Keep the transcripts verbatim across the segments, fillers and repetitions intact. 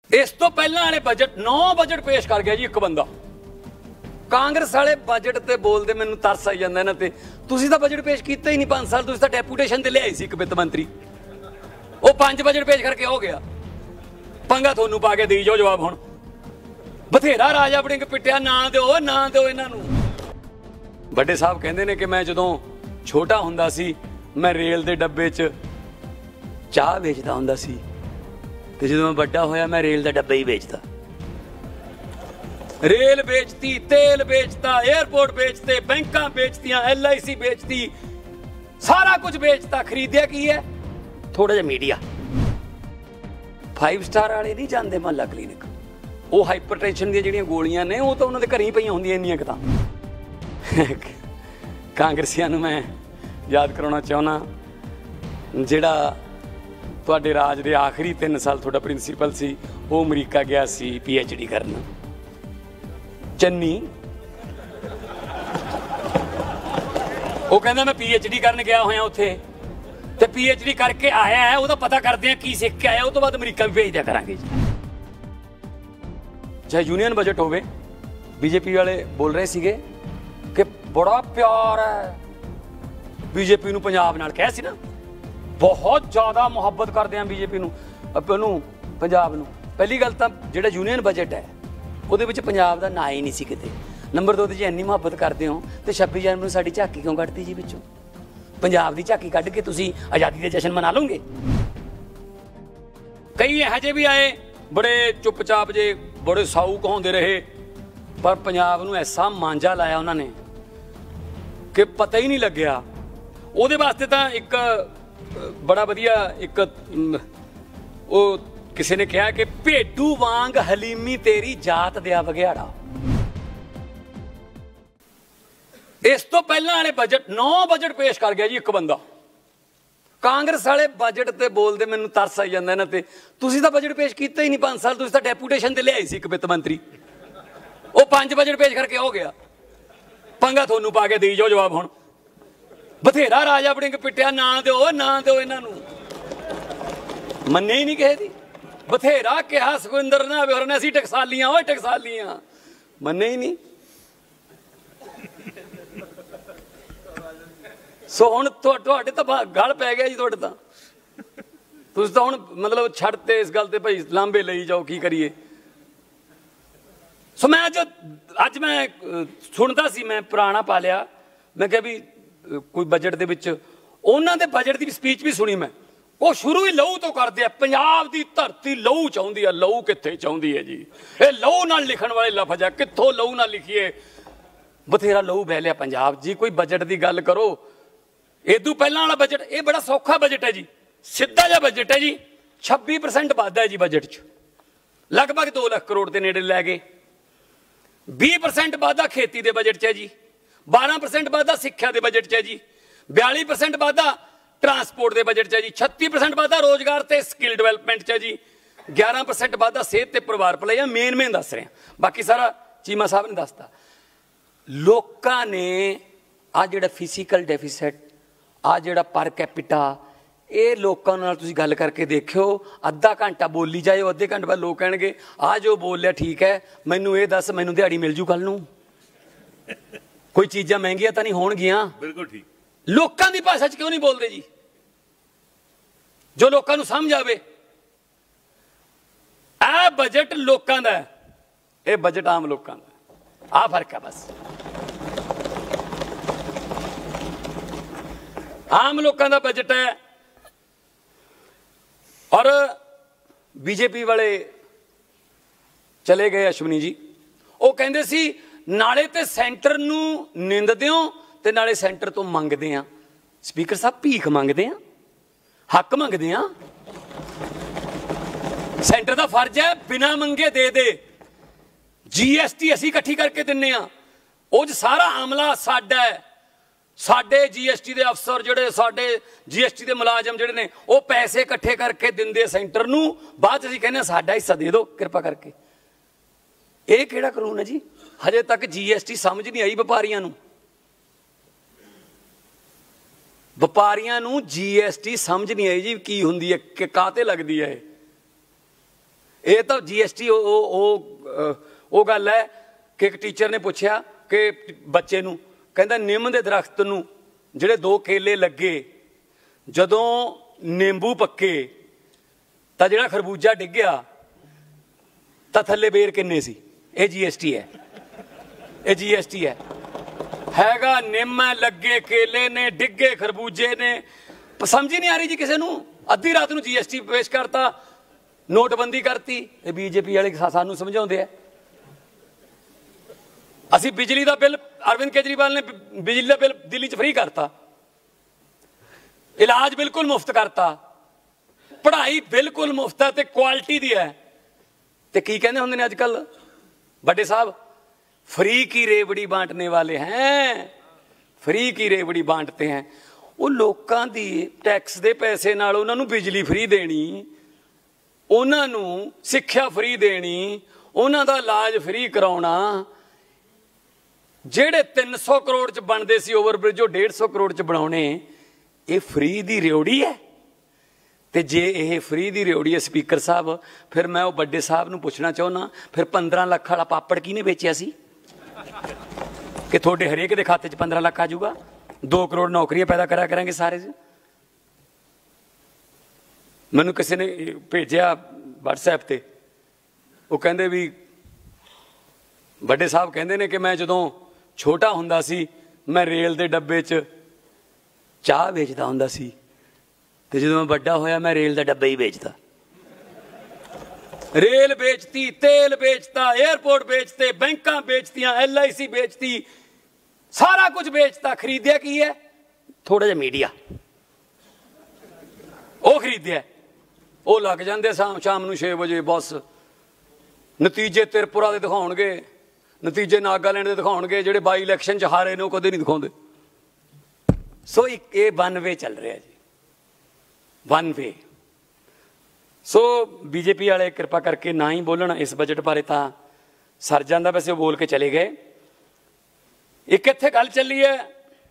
इस तो पहले वाले बजट नौ बजट पेश कर गया जी एक बंदा। कांग्रेस वाले बजट ते बोलते मैनू तरस आई जाता इन्हां ते। तुसीं तां बजट पेश किया ही नहीं पांच साल, तुसीं तां डेपूटेशन ते लिआई सी एक वित्त मंत्री, वो पांच बजट पेश करके हो गया। पंगा थोनू पा के देई जाओ जवाब। हुण बथेरा राजा वड़िंग पिटिया, ना दो ना दो इन्हां नू। बड़े साहब कहंदे ने कि मैं जदों छोटा हुंदा सी मैं रेल दे डब्बे च चाह बेचदा हुंदा सी, ते जदों मैं बड्डा होया मैं रेल दा डब्बा ही बेचदा। रेल बेचती, तेल बेचता, एयरपोर्ट बेचते, बैंकां बेचतियां, एल आई सी बेचती, सारा कुछ बेचता। खरीदिया की है? थोड़ा जिहा मीडिया। फाइव स्टार वाले नहीं जाते महल्ला क्लीनिक, वो हाइपरटेंशन दी जिहड़ियां गोलियां ने वो तो उन्हां दे घरें ही पईयां हुंदियां इन्नियां क तां। कांग्रेसियां नूं मैं याद कराउणा चाहुंदा, जिहड़ा तुहाडे राज दे आखिरी तीन साल तुहाडा प्रिंसीपल सी, वो अमरीका गया सी पी एच डी करन। चन्नी वो कहना मैं पी एच डी करन गया होया उत्थे, ते पी एच डी करके आया है, वो पता करते हैं की सीख के आया, उस तो बाद अमरीका भी भेज दिया करांगे। चाहे यूनियन बजट होवे, बीजेपी वाले बोल रहे सीगे कि बड़ा प्यार है बीजेपी नूं पंजाब नाल, कहा सी ना बहुत ज्यादा मुहब्बत करते हैं बीजेपी नूं नूं पंजाब नूं। पहली गल तां जिहड़ा यूनियन बजट है ਉਹਦੇ ਵਿੱਚ ਪੰਜਾਬ ਦਾ ਨਾਂ ਹੀ ਨਹੀਂ ਸੀ ਕਿਤੇ। ਨੰਬਰ ਦੋ ਤੇ ਜੇ ਇੰਨੀ ਮੁਹੱਬਤ ਕਰਦੇ ਹੋ ਤੇ ਛੱਬੀ ਜਨਵਰੀ ਨੂੰ ਸਾਡੀ ਝਾਕੀ ਕਿਉਂ ਕੱਢਤੀ ਜੀ ਵਿੱਚੋਂ? ਪੰਜਾਬ ਦੀ ਝਾਕੀ ਕੱਢ ਕੇ ਤੁਸੀਂ ਆਜ਼ਾਦੀ ਦੇ ਜਸ਼ਨ ਮਨਾ ਲਓਗੇ? ਕਈ ਇਹੋ ਜਿਹੇ ਵੀ ਆਏ ਬੜੇ ਚੁੱਪਚਾਪ ਜੇ ਬੜੇ ਸਾਊ ਕਹਾਉਂਦੇ ਰਹੇ, ਪਰ ਪੰਜਾਬ ਨੂੰ ਐਸਾ ਮਾਂਜਾ ਲਾਇਆ ਉਹਨਾਂ ਨੇ ਕਿ ਪਤਾ ਹੀ ਨਹੀਂ ਲੱਗਿਆ। ਉਹਦੇ ਵਾਸਤੇ ਤਾਂ ਇੱਕ ਬੜਾ ਵਧੀਆ ਇੱਕ ਉਹ किसी ने कहा कि भेडू वांग हलीमी तेरी जात दिया बघियाड़ा। इस तो पहले वाले बजट नौ बजट पेश कर गया जी एक बंदा। कांग्रेस वाले बजट ते बोलते मैनू तरस आई जाता इन्हां ते। तुसीं तां बजट पेश किया ही नहीं पांच साल, तुसीं तां डेपूटेशन ते लिआई सी एक वित्त मंत्री, वो पांच बजट पेश करके हो गया। पंगा थोनू पा के देई जाओ जवाब। हुण बथेरा राजा वड़िंग पिटिया, ना दो ना दो इन्हां नू। मन्ने ही नहीं किसी दी। बथेरा कहा सुखविंदर ने होर ने असीं टकसालियां, ओए टकसालियां, मन्ने ही नहीं। सो हुण तुहाडे तां गल पै गया जी, तुहाडे तां तुसीं तां हुण मतलब छड्डते इस गल ते भाई लांबे लई जाओ, की करिए। सो मैं अज अज मैं सुणदा सी, मैं पुराना पा लिया, मैं कहा भी कोई बजट दे विच उन्हां दे बजट दी स्पीच भी सुनी मैं। वो शुरू ही लहू तो करते हैं, पंजाब की धरती लहू चाहती है। लहू कित्थे चाहती है जी? ये लहू नाल लिखण वाले लफज है, कित्थों लहू नाल लिखिए? बथेरा लहू बह लिया पंजाब जी। कोई बजट की गल करो। इदू पहला वाला बजट ये बड़ा सौखा बजट है जी, सीधा जिहा बजट है जी। छब्बी परसेंट वाधा है जी बजट च, लगभग दो लाख करोड़ के नेड़े लै गए। बीस परसेंट वाधा खेती के बजट च है जी, बारह परसेंट वाधा सिक्ख्या के बजट च है जी, बयाली परसेंट वाधा ट्रांसपोर्ट के बजट है जी, छत्ती परसेंट वाधा रोजगार ते स्किल डिवेलपमेंट है जी, ग्यारह परसेंट वाधा सेहत ते परिवार भलाई। मेन मेन दस रहे हैं, बाकी सारा चीमा साहब ने दसता। लोकां ने आ जिहड़ा फिजिकल डेफिसिट, आ जिहड़ा पर कैपिटा, ये लोकां नाल तुसीं गल करके देखियो। अद्धा घंटा बोली जाए, अद्धे घंटे बाद लोग कहणगे आ जो बोल लिया ठीक है, मैनू ये दस मैनू दिहाड़ी मिल जू कल नूं? कोई चीज़ां महंगियां तां नहीं होणगियां? बिल्कुल ठीक। लोकां दी भाषा च क्यों नहीं बोलते जी, जो लोकां नूं समझ आवे? आ बजट लोकां दा है, ये बजट आम लोकां दा, आ फर्क है बस। आम लोकां दा बजट है और बीजेपी वाले चले गए अश्वनी जी, वो कहंदे सी नाले ते सेंटर नूं निंददे हो ते नाले सेंटर तो मंगदे आ। स्पीकर साहब भीख मंगदे आ, हक मंगदे आ। सेंटर का फर्ज है बिना मंगे दे दे। जी एस टी असीं इकट्ठी करके दिन्ने आ, वो सारा आमला साडा है। साडे जी एस टी के अफसर जिहड़े साडे जी एस टी के मुलाजम जिहड़े ने वो पैसे इकट्ठे करके दिंदे सेंटर नूं, बाद असीं कहने साडा हिस्सा दे दो कृपा करके। ये किहड़ा कानून है जी? हजे तक जी एस टी समझ नहीं आई व्यापारियों नूं। व्यापारियों नूं जी एस टी समझ नहीं आई जी की हुंदी है, कि काते लगदी है। ਇਹ ਤਾਂ ਜੀ ਐਸ ਟੀ ਉਹ ਗੱਲ ਹੈ ਕਿ ਇੱਕ ਟੀਚਰ ਨੇ ਪੁੱਛਿਆ ਕਿ ਬੱਚੇ ਨੂੰ, ਕਹਿੰਦਾ ਨਿੰਮ ਦੇ ਦਰਖਤ ਨੂੰ ਜਿਹੜੇ ਦੋ ਕੇਲੇ ਲੱਗੇ, ਜਦੋਂ ਨਿੰਬੂ ਪੱਕੇ ਤਾਂ ਜਿਹੜਾ ਖਰਬੂਜਾ ਡਿੱਗਿਆ ਤਾਂ ਥੱਲੇ ਬੇਰ ਕਿੰਨੇ ਸੀ? ਇਹ ਜੀ ਐਸ ਟੀ ਹੈ, ਇਹ ਜੀ ਐਸ ਟੀ ਹੈ। ਹੈਗਾ ਨਿੰਮ ਹੈ, ਲੱਗੇ ਕੇਲੇ ਨੇ, ਡਿੱਗੇ ਖਰਬੂਜੇ ਨੇ। ਸਮਝ ਹੀ ਨਹੀਂ ਆ ਰਹੀ ਜੀ ਕਿਸੇ ਨੂੰ। ਅੱਧੀ ਰਾਤ ਨੂੰ ਜੀ ਐਸ ਟੀ ਪੇਸ਼ ਕਰਤਾ, ਨੋਟਬੰਦੀ ਕਰਤੀ। ਇਹ ਬੀਜੇਪੀ ਵਾਲੇ ਸਾਨੂੰ ਸਮਝਾਉਂਦੇ ਆ। ਅਸੀਂ ਬਿਜਲੀ ਦਾ ਬਿੱਲ, ਅਰਵਿੰਦ ਕੇਜਰੀਵਾਲ ਨੇ ਬਿਜਲੀ ਦਾ ਬਿੱਲ ਦਿੱਲੀ 'ਚ ਫ੍ਰੀ ਕਰਤਾ, ਇਲਾਜ ਬਿਲਕੁਲ ਮੁਫਤ ਕਰਤਾ, ਪੜ੍ਹਾਈ ਬਿਲਕੁਲ ਮੁਫਤ ਹੈ ਤੇ ਕੁਆਲਿਟੀ ਦੀ ਹੈ। ਤੇ ਕੀ ਕਹਿੰਦੇ ਹੁੰਦੇ ਨੇ ਅੱਜ ਕੱਲ ਵੱਡੇ ਸਾਹਿਬ, फ्री की रेवड़ी बांटने वाले हैं, फ्री की रेवड़ी बांटते हैं। वो लोगों की टैक्स के पैसे नाल उन्होंने बिजली फ्री देनी, उन्होंने सिक्ख्या फ्री देनी, उन्हों का इलाज फ्री कराउना। जेड़े तीन सौ करोड़ च बनते सी ओवरब्रिज, वो डेढ़ सौ करोड़ च बनाने, ये फ्री की रेवड़ी है। तो जे ये फ्री की रेवड़ी है स्पीकर साहब, फिर मैं वो बड़े साहब नूं पुछना चाहुंदा, फिर पंद्रह लाख वाला पापड़ किहने बेचिया सी कि थोड़े हरेक के खाते च पंद्रह लाख आ जाऊगा, दो करोड़ नौकरियां पैदा करा करेंगे सारे। मैनू किसी ने भेजा व्हाट्सएप ते, वो कहते भी बड़े साहब कहते हैं कि मैं जदों छोटा हुंदा सी, मैं रेल के डब्बे च चाह बेचता हुंदा सी, ते जदों मैं बड़ा होया मैं रेल का डब्बा ही बेचता। रेल बेचती, तेल बेचता, एयरपोर्ट बेचते, बैंकां बेचतियां, एल आई सी बेचती, सारा कुछ बेचता। खरीदिया की है? थोड़ा जिहा मीडिया, वो खरीदिया। वो लग जाते शाम शाम नूं छे बजे बस, नतीजे त्रिपुरा के दिखाउणगे, नतीजे नागालैंड के दिखाउणगे, जिहड़े बाई इलैक्शन च हारे ने वो कदे नहीं दिखाउंदे। सो एक ये वन वे चल रहा जी, वन वे। सो बीजेपी वाले कृपा करके ना ही बोलन इस बजट बारे, तो सर जाता। वैसे वो बोल के चले गए। एक इत्थे गल चली है,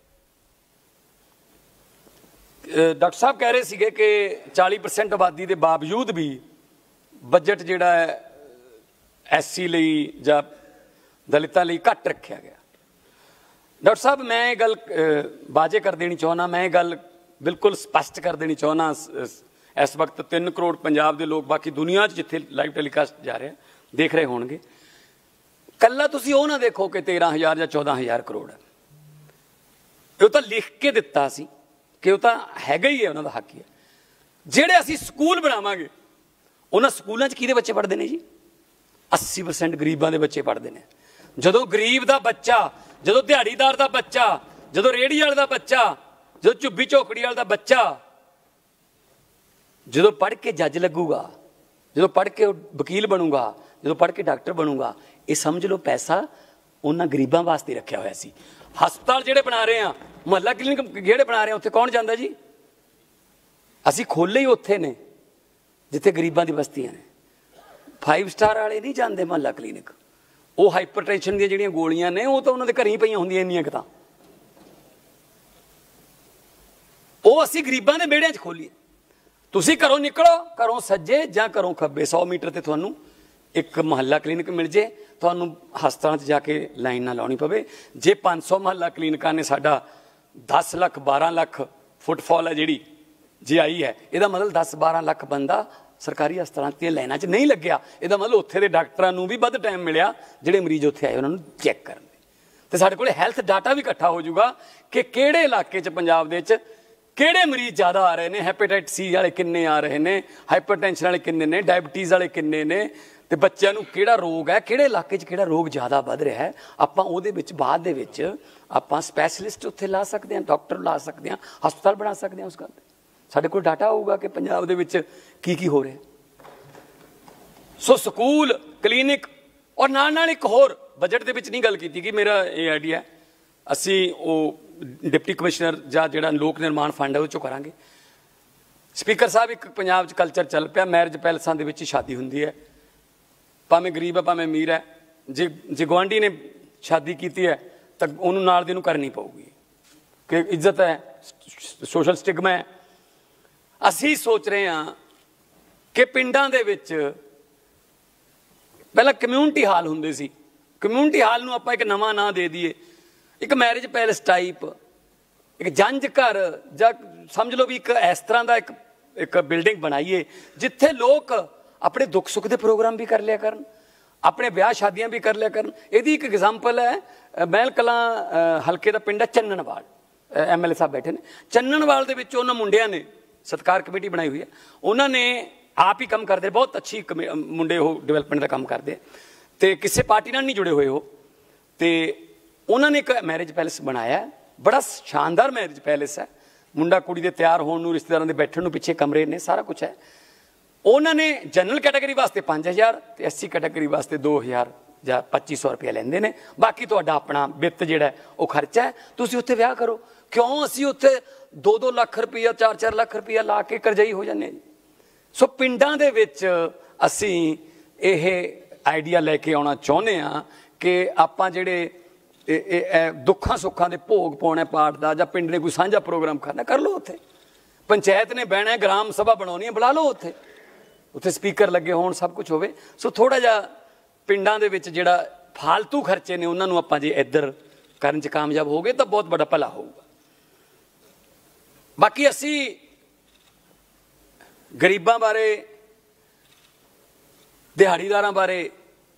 डॉक्टर साहब कह रहे थे कि चालीस परसेंट आबादी के बावजूद भी बजट जिहड़ा है एस सी लई जां दलितां लई घट रखा गया। डॉक्टर साहब मैं ये गल वाजे कर देनी चाहना, मैं ये गल बिल्कुल स्पष्ट कर देनी चाहना। इस वक्त तीन करोड़ पंजाब के लोग, बाकी दुनिया जिथे लाइव टैलीकास्ट जा रहे हैं देख रहे होणगे। कल्ला तुसीं वो ना देखो कि तेरह हज़ार या चौदह हज़ार करोड़ है, वो तो लिख के दिता सी कि वो तो हैगा ही है, उन्होंने हक ही है। जिहड़े असीं स्कूल बनावांगे उन्हां स्कूलों च किहदे बच्चे पढ़ते हैं जी? अस्सी परसेंट गरीबां दे बच्चे पढ़ते हैं। जदों गरीब का बच्चा, जदों दिहाड़ीदार का बच्चा, जदों रेहड़ी वाले का बच्चा, जो झुब्बी झोकड़ी वाले का बच्चा जो पढ़ के जज लगूगा, जो पढ़ के वकील बनूगा, जो पढ़ के डॉक्टर बनूगा, ये समझ लो पैसा उन्होंने गरीबों वास्ते रखा हुआ सी। हस्पताल जिहड़े बना रहे हैं, मुहल्ला क्लीनिक जिहड़े बना रहे हैं, उत्थे कौन जांदा जी? असीं खोले ही उत्थे ने जिथे गरीबों की बस्तियां ने। फाइव स्टार वाले नहीं जाते मुहल्ला क्लीनिक। वो हाइपरटेंशन दी जिहड़ियां गोलियां ने वो तो उन्होंने घर ही पईयां हुंदियां इन्नियां क तां। वो असीं गरीबां दे बेड़ियां च खोलीए। तुसीं घरों निकलो, घरों सज्जे जां घरों खब्बे सौ मीटर ते तुहानूं एक मुहल्ला क्लीनिक मिल जे, तुहानूं हस्पताल च जाके लाइन ना लाउणी पवे। जे पाँच सौ मुहल्ला क्लीनिकां ने साडा दस लख बारह लख फुटफॉल है जिहड़ी जे आई है, इहदा मतलब दस बारह लख बंदा सरकारी हस्पतालों दी लाइनां च नहीं लग्या। इहदा मतलब उत्थे दे डॉक्टरां नूं भी वध टाइम मिलिया जिहड़े मरीज उत्थे आए उन्हां नूं चैक करन दे। ते साडे कोल हैल्थ डाटा भी इकट्ठा हो जाऊगा कि किहड़े इलाके च पंजाब दे विच किहड़े मरीज ज़्यादा आ रहे हैं, हैपेटाइट सी वाले किन्ने आ रहे हैं, हाइपरटेंशन वाले किन्ने ने, डायबिटीज़ वाले किन्ने ने, ते बच्चों नूं किहड़ा रोग है, किहड़े इलाके च किहड़ा रोग ज़्यादा वध रहा है। आपां उहदे विच बाद दे विच आपां स्पैशलिस्ट उत्थे ला सकते हैं, डॉक्टर ला सकते हैं, हस्पताल बना सकते हैं। उस गल ते साडे कोल डाटा होऊगा कि पंजाब दे विच की की हो रहा है। सो स्कूल क्लीनिक और नाल नाल एक होर बजट दे विच नहीं गल कीती कि मेरा ये आइडिया असीं वो डिप्टी कमिश्नर जां जिहड़ा लोक निर्माण फंड है उह चों करांगे। स्पीकर साहब एक पंजाब च कल्चर चल पिया, मैरिज पैलसां दे विच शादी हुंदी है, भावें गरीब है भावें अमीर है। जे जे गुआंढी ने शादी की है तो उन्होंने नाल दी नूं करनी पऊगी कि इज्जत है, सोशल स्टिगमा है। असीं सोच रहे हैं कि पिंडां दे विच ਪਹਿਲਾਂ ਕਮਿਊਨਿਟੀ ਹਾਲ ਹੁੰਦੇ ਸੀ, ਕਮਿਊਨਿਟੀ ਹਾਲ ਨੂੰ ਆਪਾਂ ਇੱਕ ਨਵਾਂ ਨਾਂ ਦੇ ਦਈਏ, ਇੱਕ ਮੈਰਿਜ ਪੈਲੇਸ ਟਾਈਪ, ਇੱਕ ਜੰਝ ਘਰ, ਜਾਂ ਸਮਝ ਲਓ ਵੀ ਇੱਕ ਇਸ ਤਰ੍ਹਾਂ ਦਾ ਇੱਕ ਇੱਕ ਬਿਲਡਿੰਗ ਬਣਾਈਏ ਜਿੱਥੇ ਲੋਕ ਆਪਣੇ ਦੁੱਖ ਸੁੱਖ ਦੇ ਪ੍ਰੋਗਰਾਮ ਵੀ ਕਰ ਲਿਆ ਕਰਨ, ਆਪਣੇ ਵਿਆਹ ਸ਼ਾਦੀਆਂ ਵੀ ਕਰ ਲਿਆ ਕਰਨ। ਇਹਦੀ ਇੱਕ ਐਗਜ਼ਾਮਪਲ ਹੈ, ਮਹਿਲ ਕਲਾਂ ਹਲਕੇ ਦਾ ਪਿੰਡ ਹੈ ਚੰਨਣਵਾਲ, ਐਮ ਐਲ ਏ ਸਾਹਿਬ ਬੈਠੇ ਨੇ। ਚੰਨਣਵਾਲ ਦੇ ਵਿੱਚ ਉਹਨਾਂ ਮੁੰਡਿਆਂ ਨੇ ਸਤਿਕਾਰ ਕਮੇਟੀ ਬਣਾਈ ਹੋਈ ਹੈ, ਉਹਨਾਂ ਨੇ ਆਪ ਹੀ ਕੰਮ ਕਰਦੇ, ਬਹੁਤ ਅੱਛੀ ਮੁੰਡੇ ਉਹ ਡਿਵੈਲਪਮੈਂਟ ਦਾ ਕੰਮ ਕਰਦੇ, ਅਤੇ ਕਿਸੇ ਪਾਰਟੀ ਨਾਲ ਨਹੀਂ ਜੁੜੇ ਹੋਏ ਉਹ, ਅਤੇ ਉਹਨਾਂ ਨੇ ਇੱਕ ਮੈਰਿਜ ਪੈਲੇਸ ਬਣਾਇਆ, ਬੜਾ ਸ਼ਾਨਦਾਰ ਮੈਰਿਜ ਪੈਲੇਸ ਹੈ। ਮੁੰਡਾ ਕੁੜੀ ਦੇ ਤਿਆਰ ਹੋਣ ਨੂੰ, ਰਿਸ਼ਤੇਦਾਰਾਂ ਦੇ ਬੈਠਣ ਨੂੰ ਪਿੱਛੇ ਕਮਰੇ ਨੇ, ਸਾਰਾ ਕੁਛ ਹੈ। ਉਹਨਾਂ ਨੇ ਜਨਰਲ ਕੈਟਾਗਰੀ ਵਾਸਤੇ ਪੰਜ ਹਜ਼ਾਰ ਅਤੇ ਐਸ ਸੀ ਕੈਟਾਗਰੀ ਵਾਸਤੇ ਦੋ ਹਜ਼ਾਰ ਜਾਂ ਪੱਚੀ ਸੌ ਰੁਪਇਆ ਲੈਂਦੇ ਨੇ। ਬਾਕੀ ਤੁਹਾਡਾ ਆਪਣਾ ਵਿੱਤ ਜਿਹੜਾ ਉਹ ਖਰਚਾ ਹੈ, ਤੁਸੀਂ ਉੱਥੇ ਵਿਆਹ ਕਰੋ। ਕਿਉਂ ਅਸੀਂ ਉੱਥੇ ਦੋ ਦੋ ਲੱਖ ਰੁਪਈਆ, ਚਾਰ ਚਾਰ ਲੱਖ ਰੁਪਈਆ ਲਾ ਕੇ ਕਰਜ਼ਾਈ ਹੋ ਜਾਂਦੇ ਹਾਂ ਜੀ। ਸੋ ਪਿੰਡਾਂ ਦੇ ਵਿੱਚ ਅਸੀਂ ਇਹ ਆਈਡੀਆ ਲੈ ਕੇ ਆਉਣਾ ਚਾਹੁੰਦੇ ਹਾਂ ਕਿ ਆਪਾਂ ਜਿਹੜੇ ਦੁੱਖਾਂ ਸੁੱਖਾਂ ਦੇ ਭੋਗ ਪਾਉਣਾ ਪਾਠ ਦਾ, ਜਾਂ ਪਿੰਡ ਨੇ ਕੋਈ ਸਾਂਝਾ ਪ੍ਰੋਗਰਾਮ ਕਰਨਾ, ਕਰ ਲਓ ਉੱਥੇ। ਪੰਚਾਇਤ ਨੇ ਬਹਿਣਾ, ਗ੍ਰਾਮ ਸਭਾ ਬਣਾਉਣੀ ਹੈ, ਬੁਲਾ ਲਓ ਉੱਥੇ, ਉੱਥੇ ਸਪੀਕਰ ਲੱਗੇ ਹੋਣ, ਸਭ ਕੁਛ ਹੋਵੇ। ਸੋ ਥੋੜ੍ਹਾ ਜਿਹਾ ਪਿੰਡਾਂ ਦੇ ਵਿੱਚ ਜਿਹੜਾ ਫਾਲਤੂ ਖਰਚੇ ਨੇ ਉਹਨਾਂ ਨੂੰ ਆਪਾਂ ਜੇ ਇੱਧਰ ਕਰਨ 'ਚ ਕਾਮਯਾਬ ਹੋ ਗਏ ਤਾਂ ਬਹੁਤ ਵੱਡਾ ਭਲਾ ਹੋਊਗਾ। ਬਾਕੀ ਅਸੀਂ ਗਰੀਬਾਂ ਬਾਰੇ, ਦਿਹਾੜੀਦਾਰਾਂ ਬਾਰੇ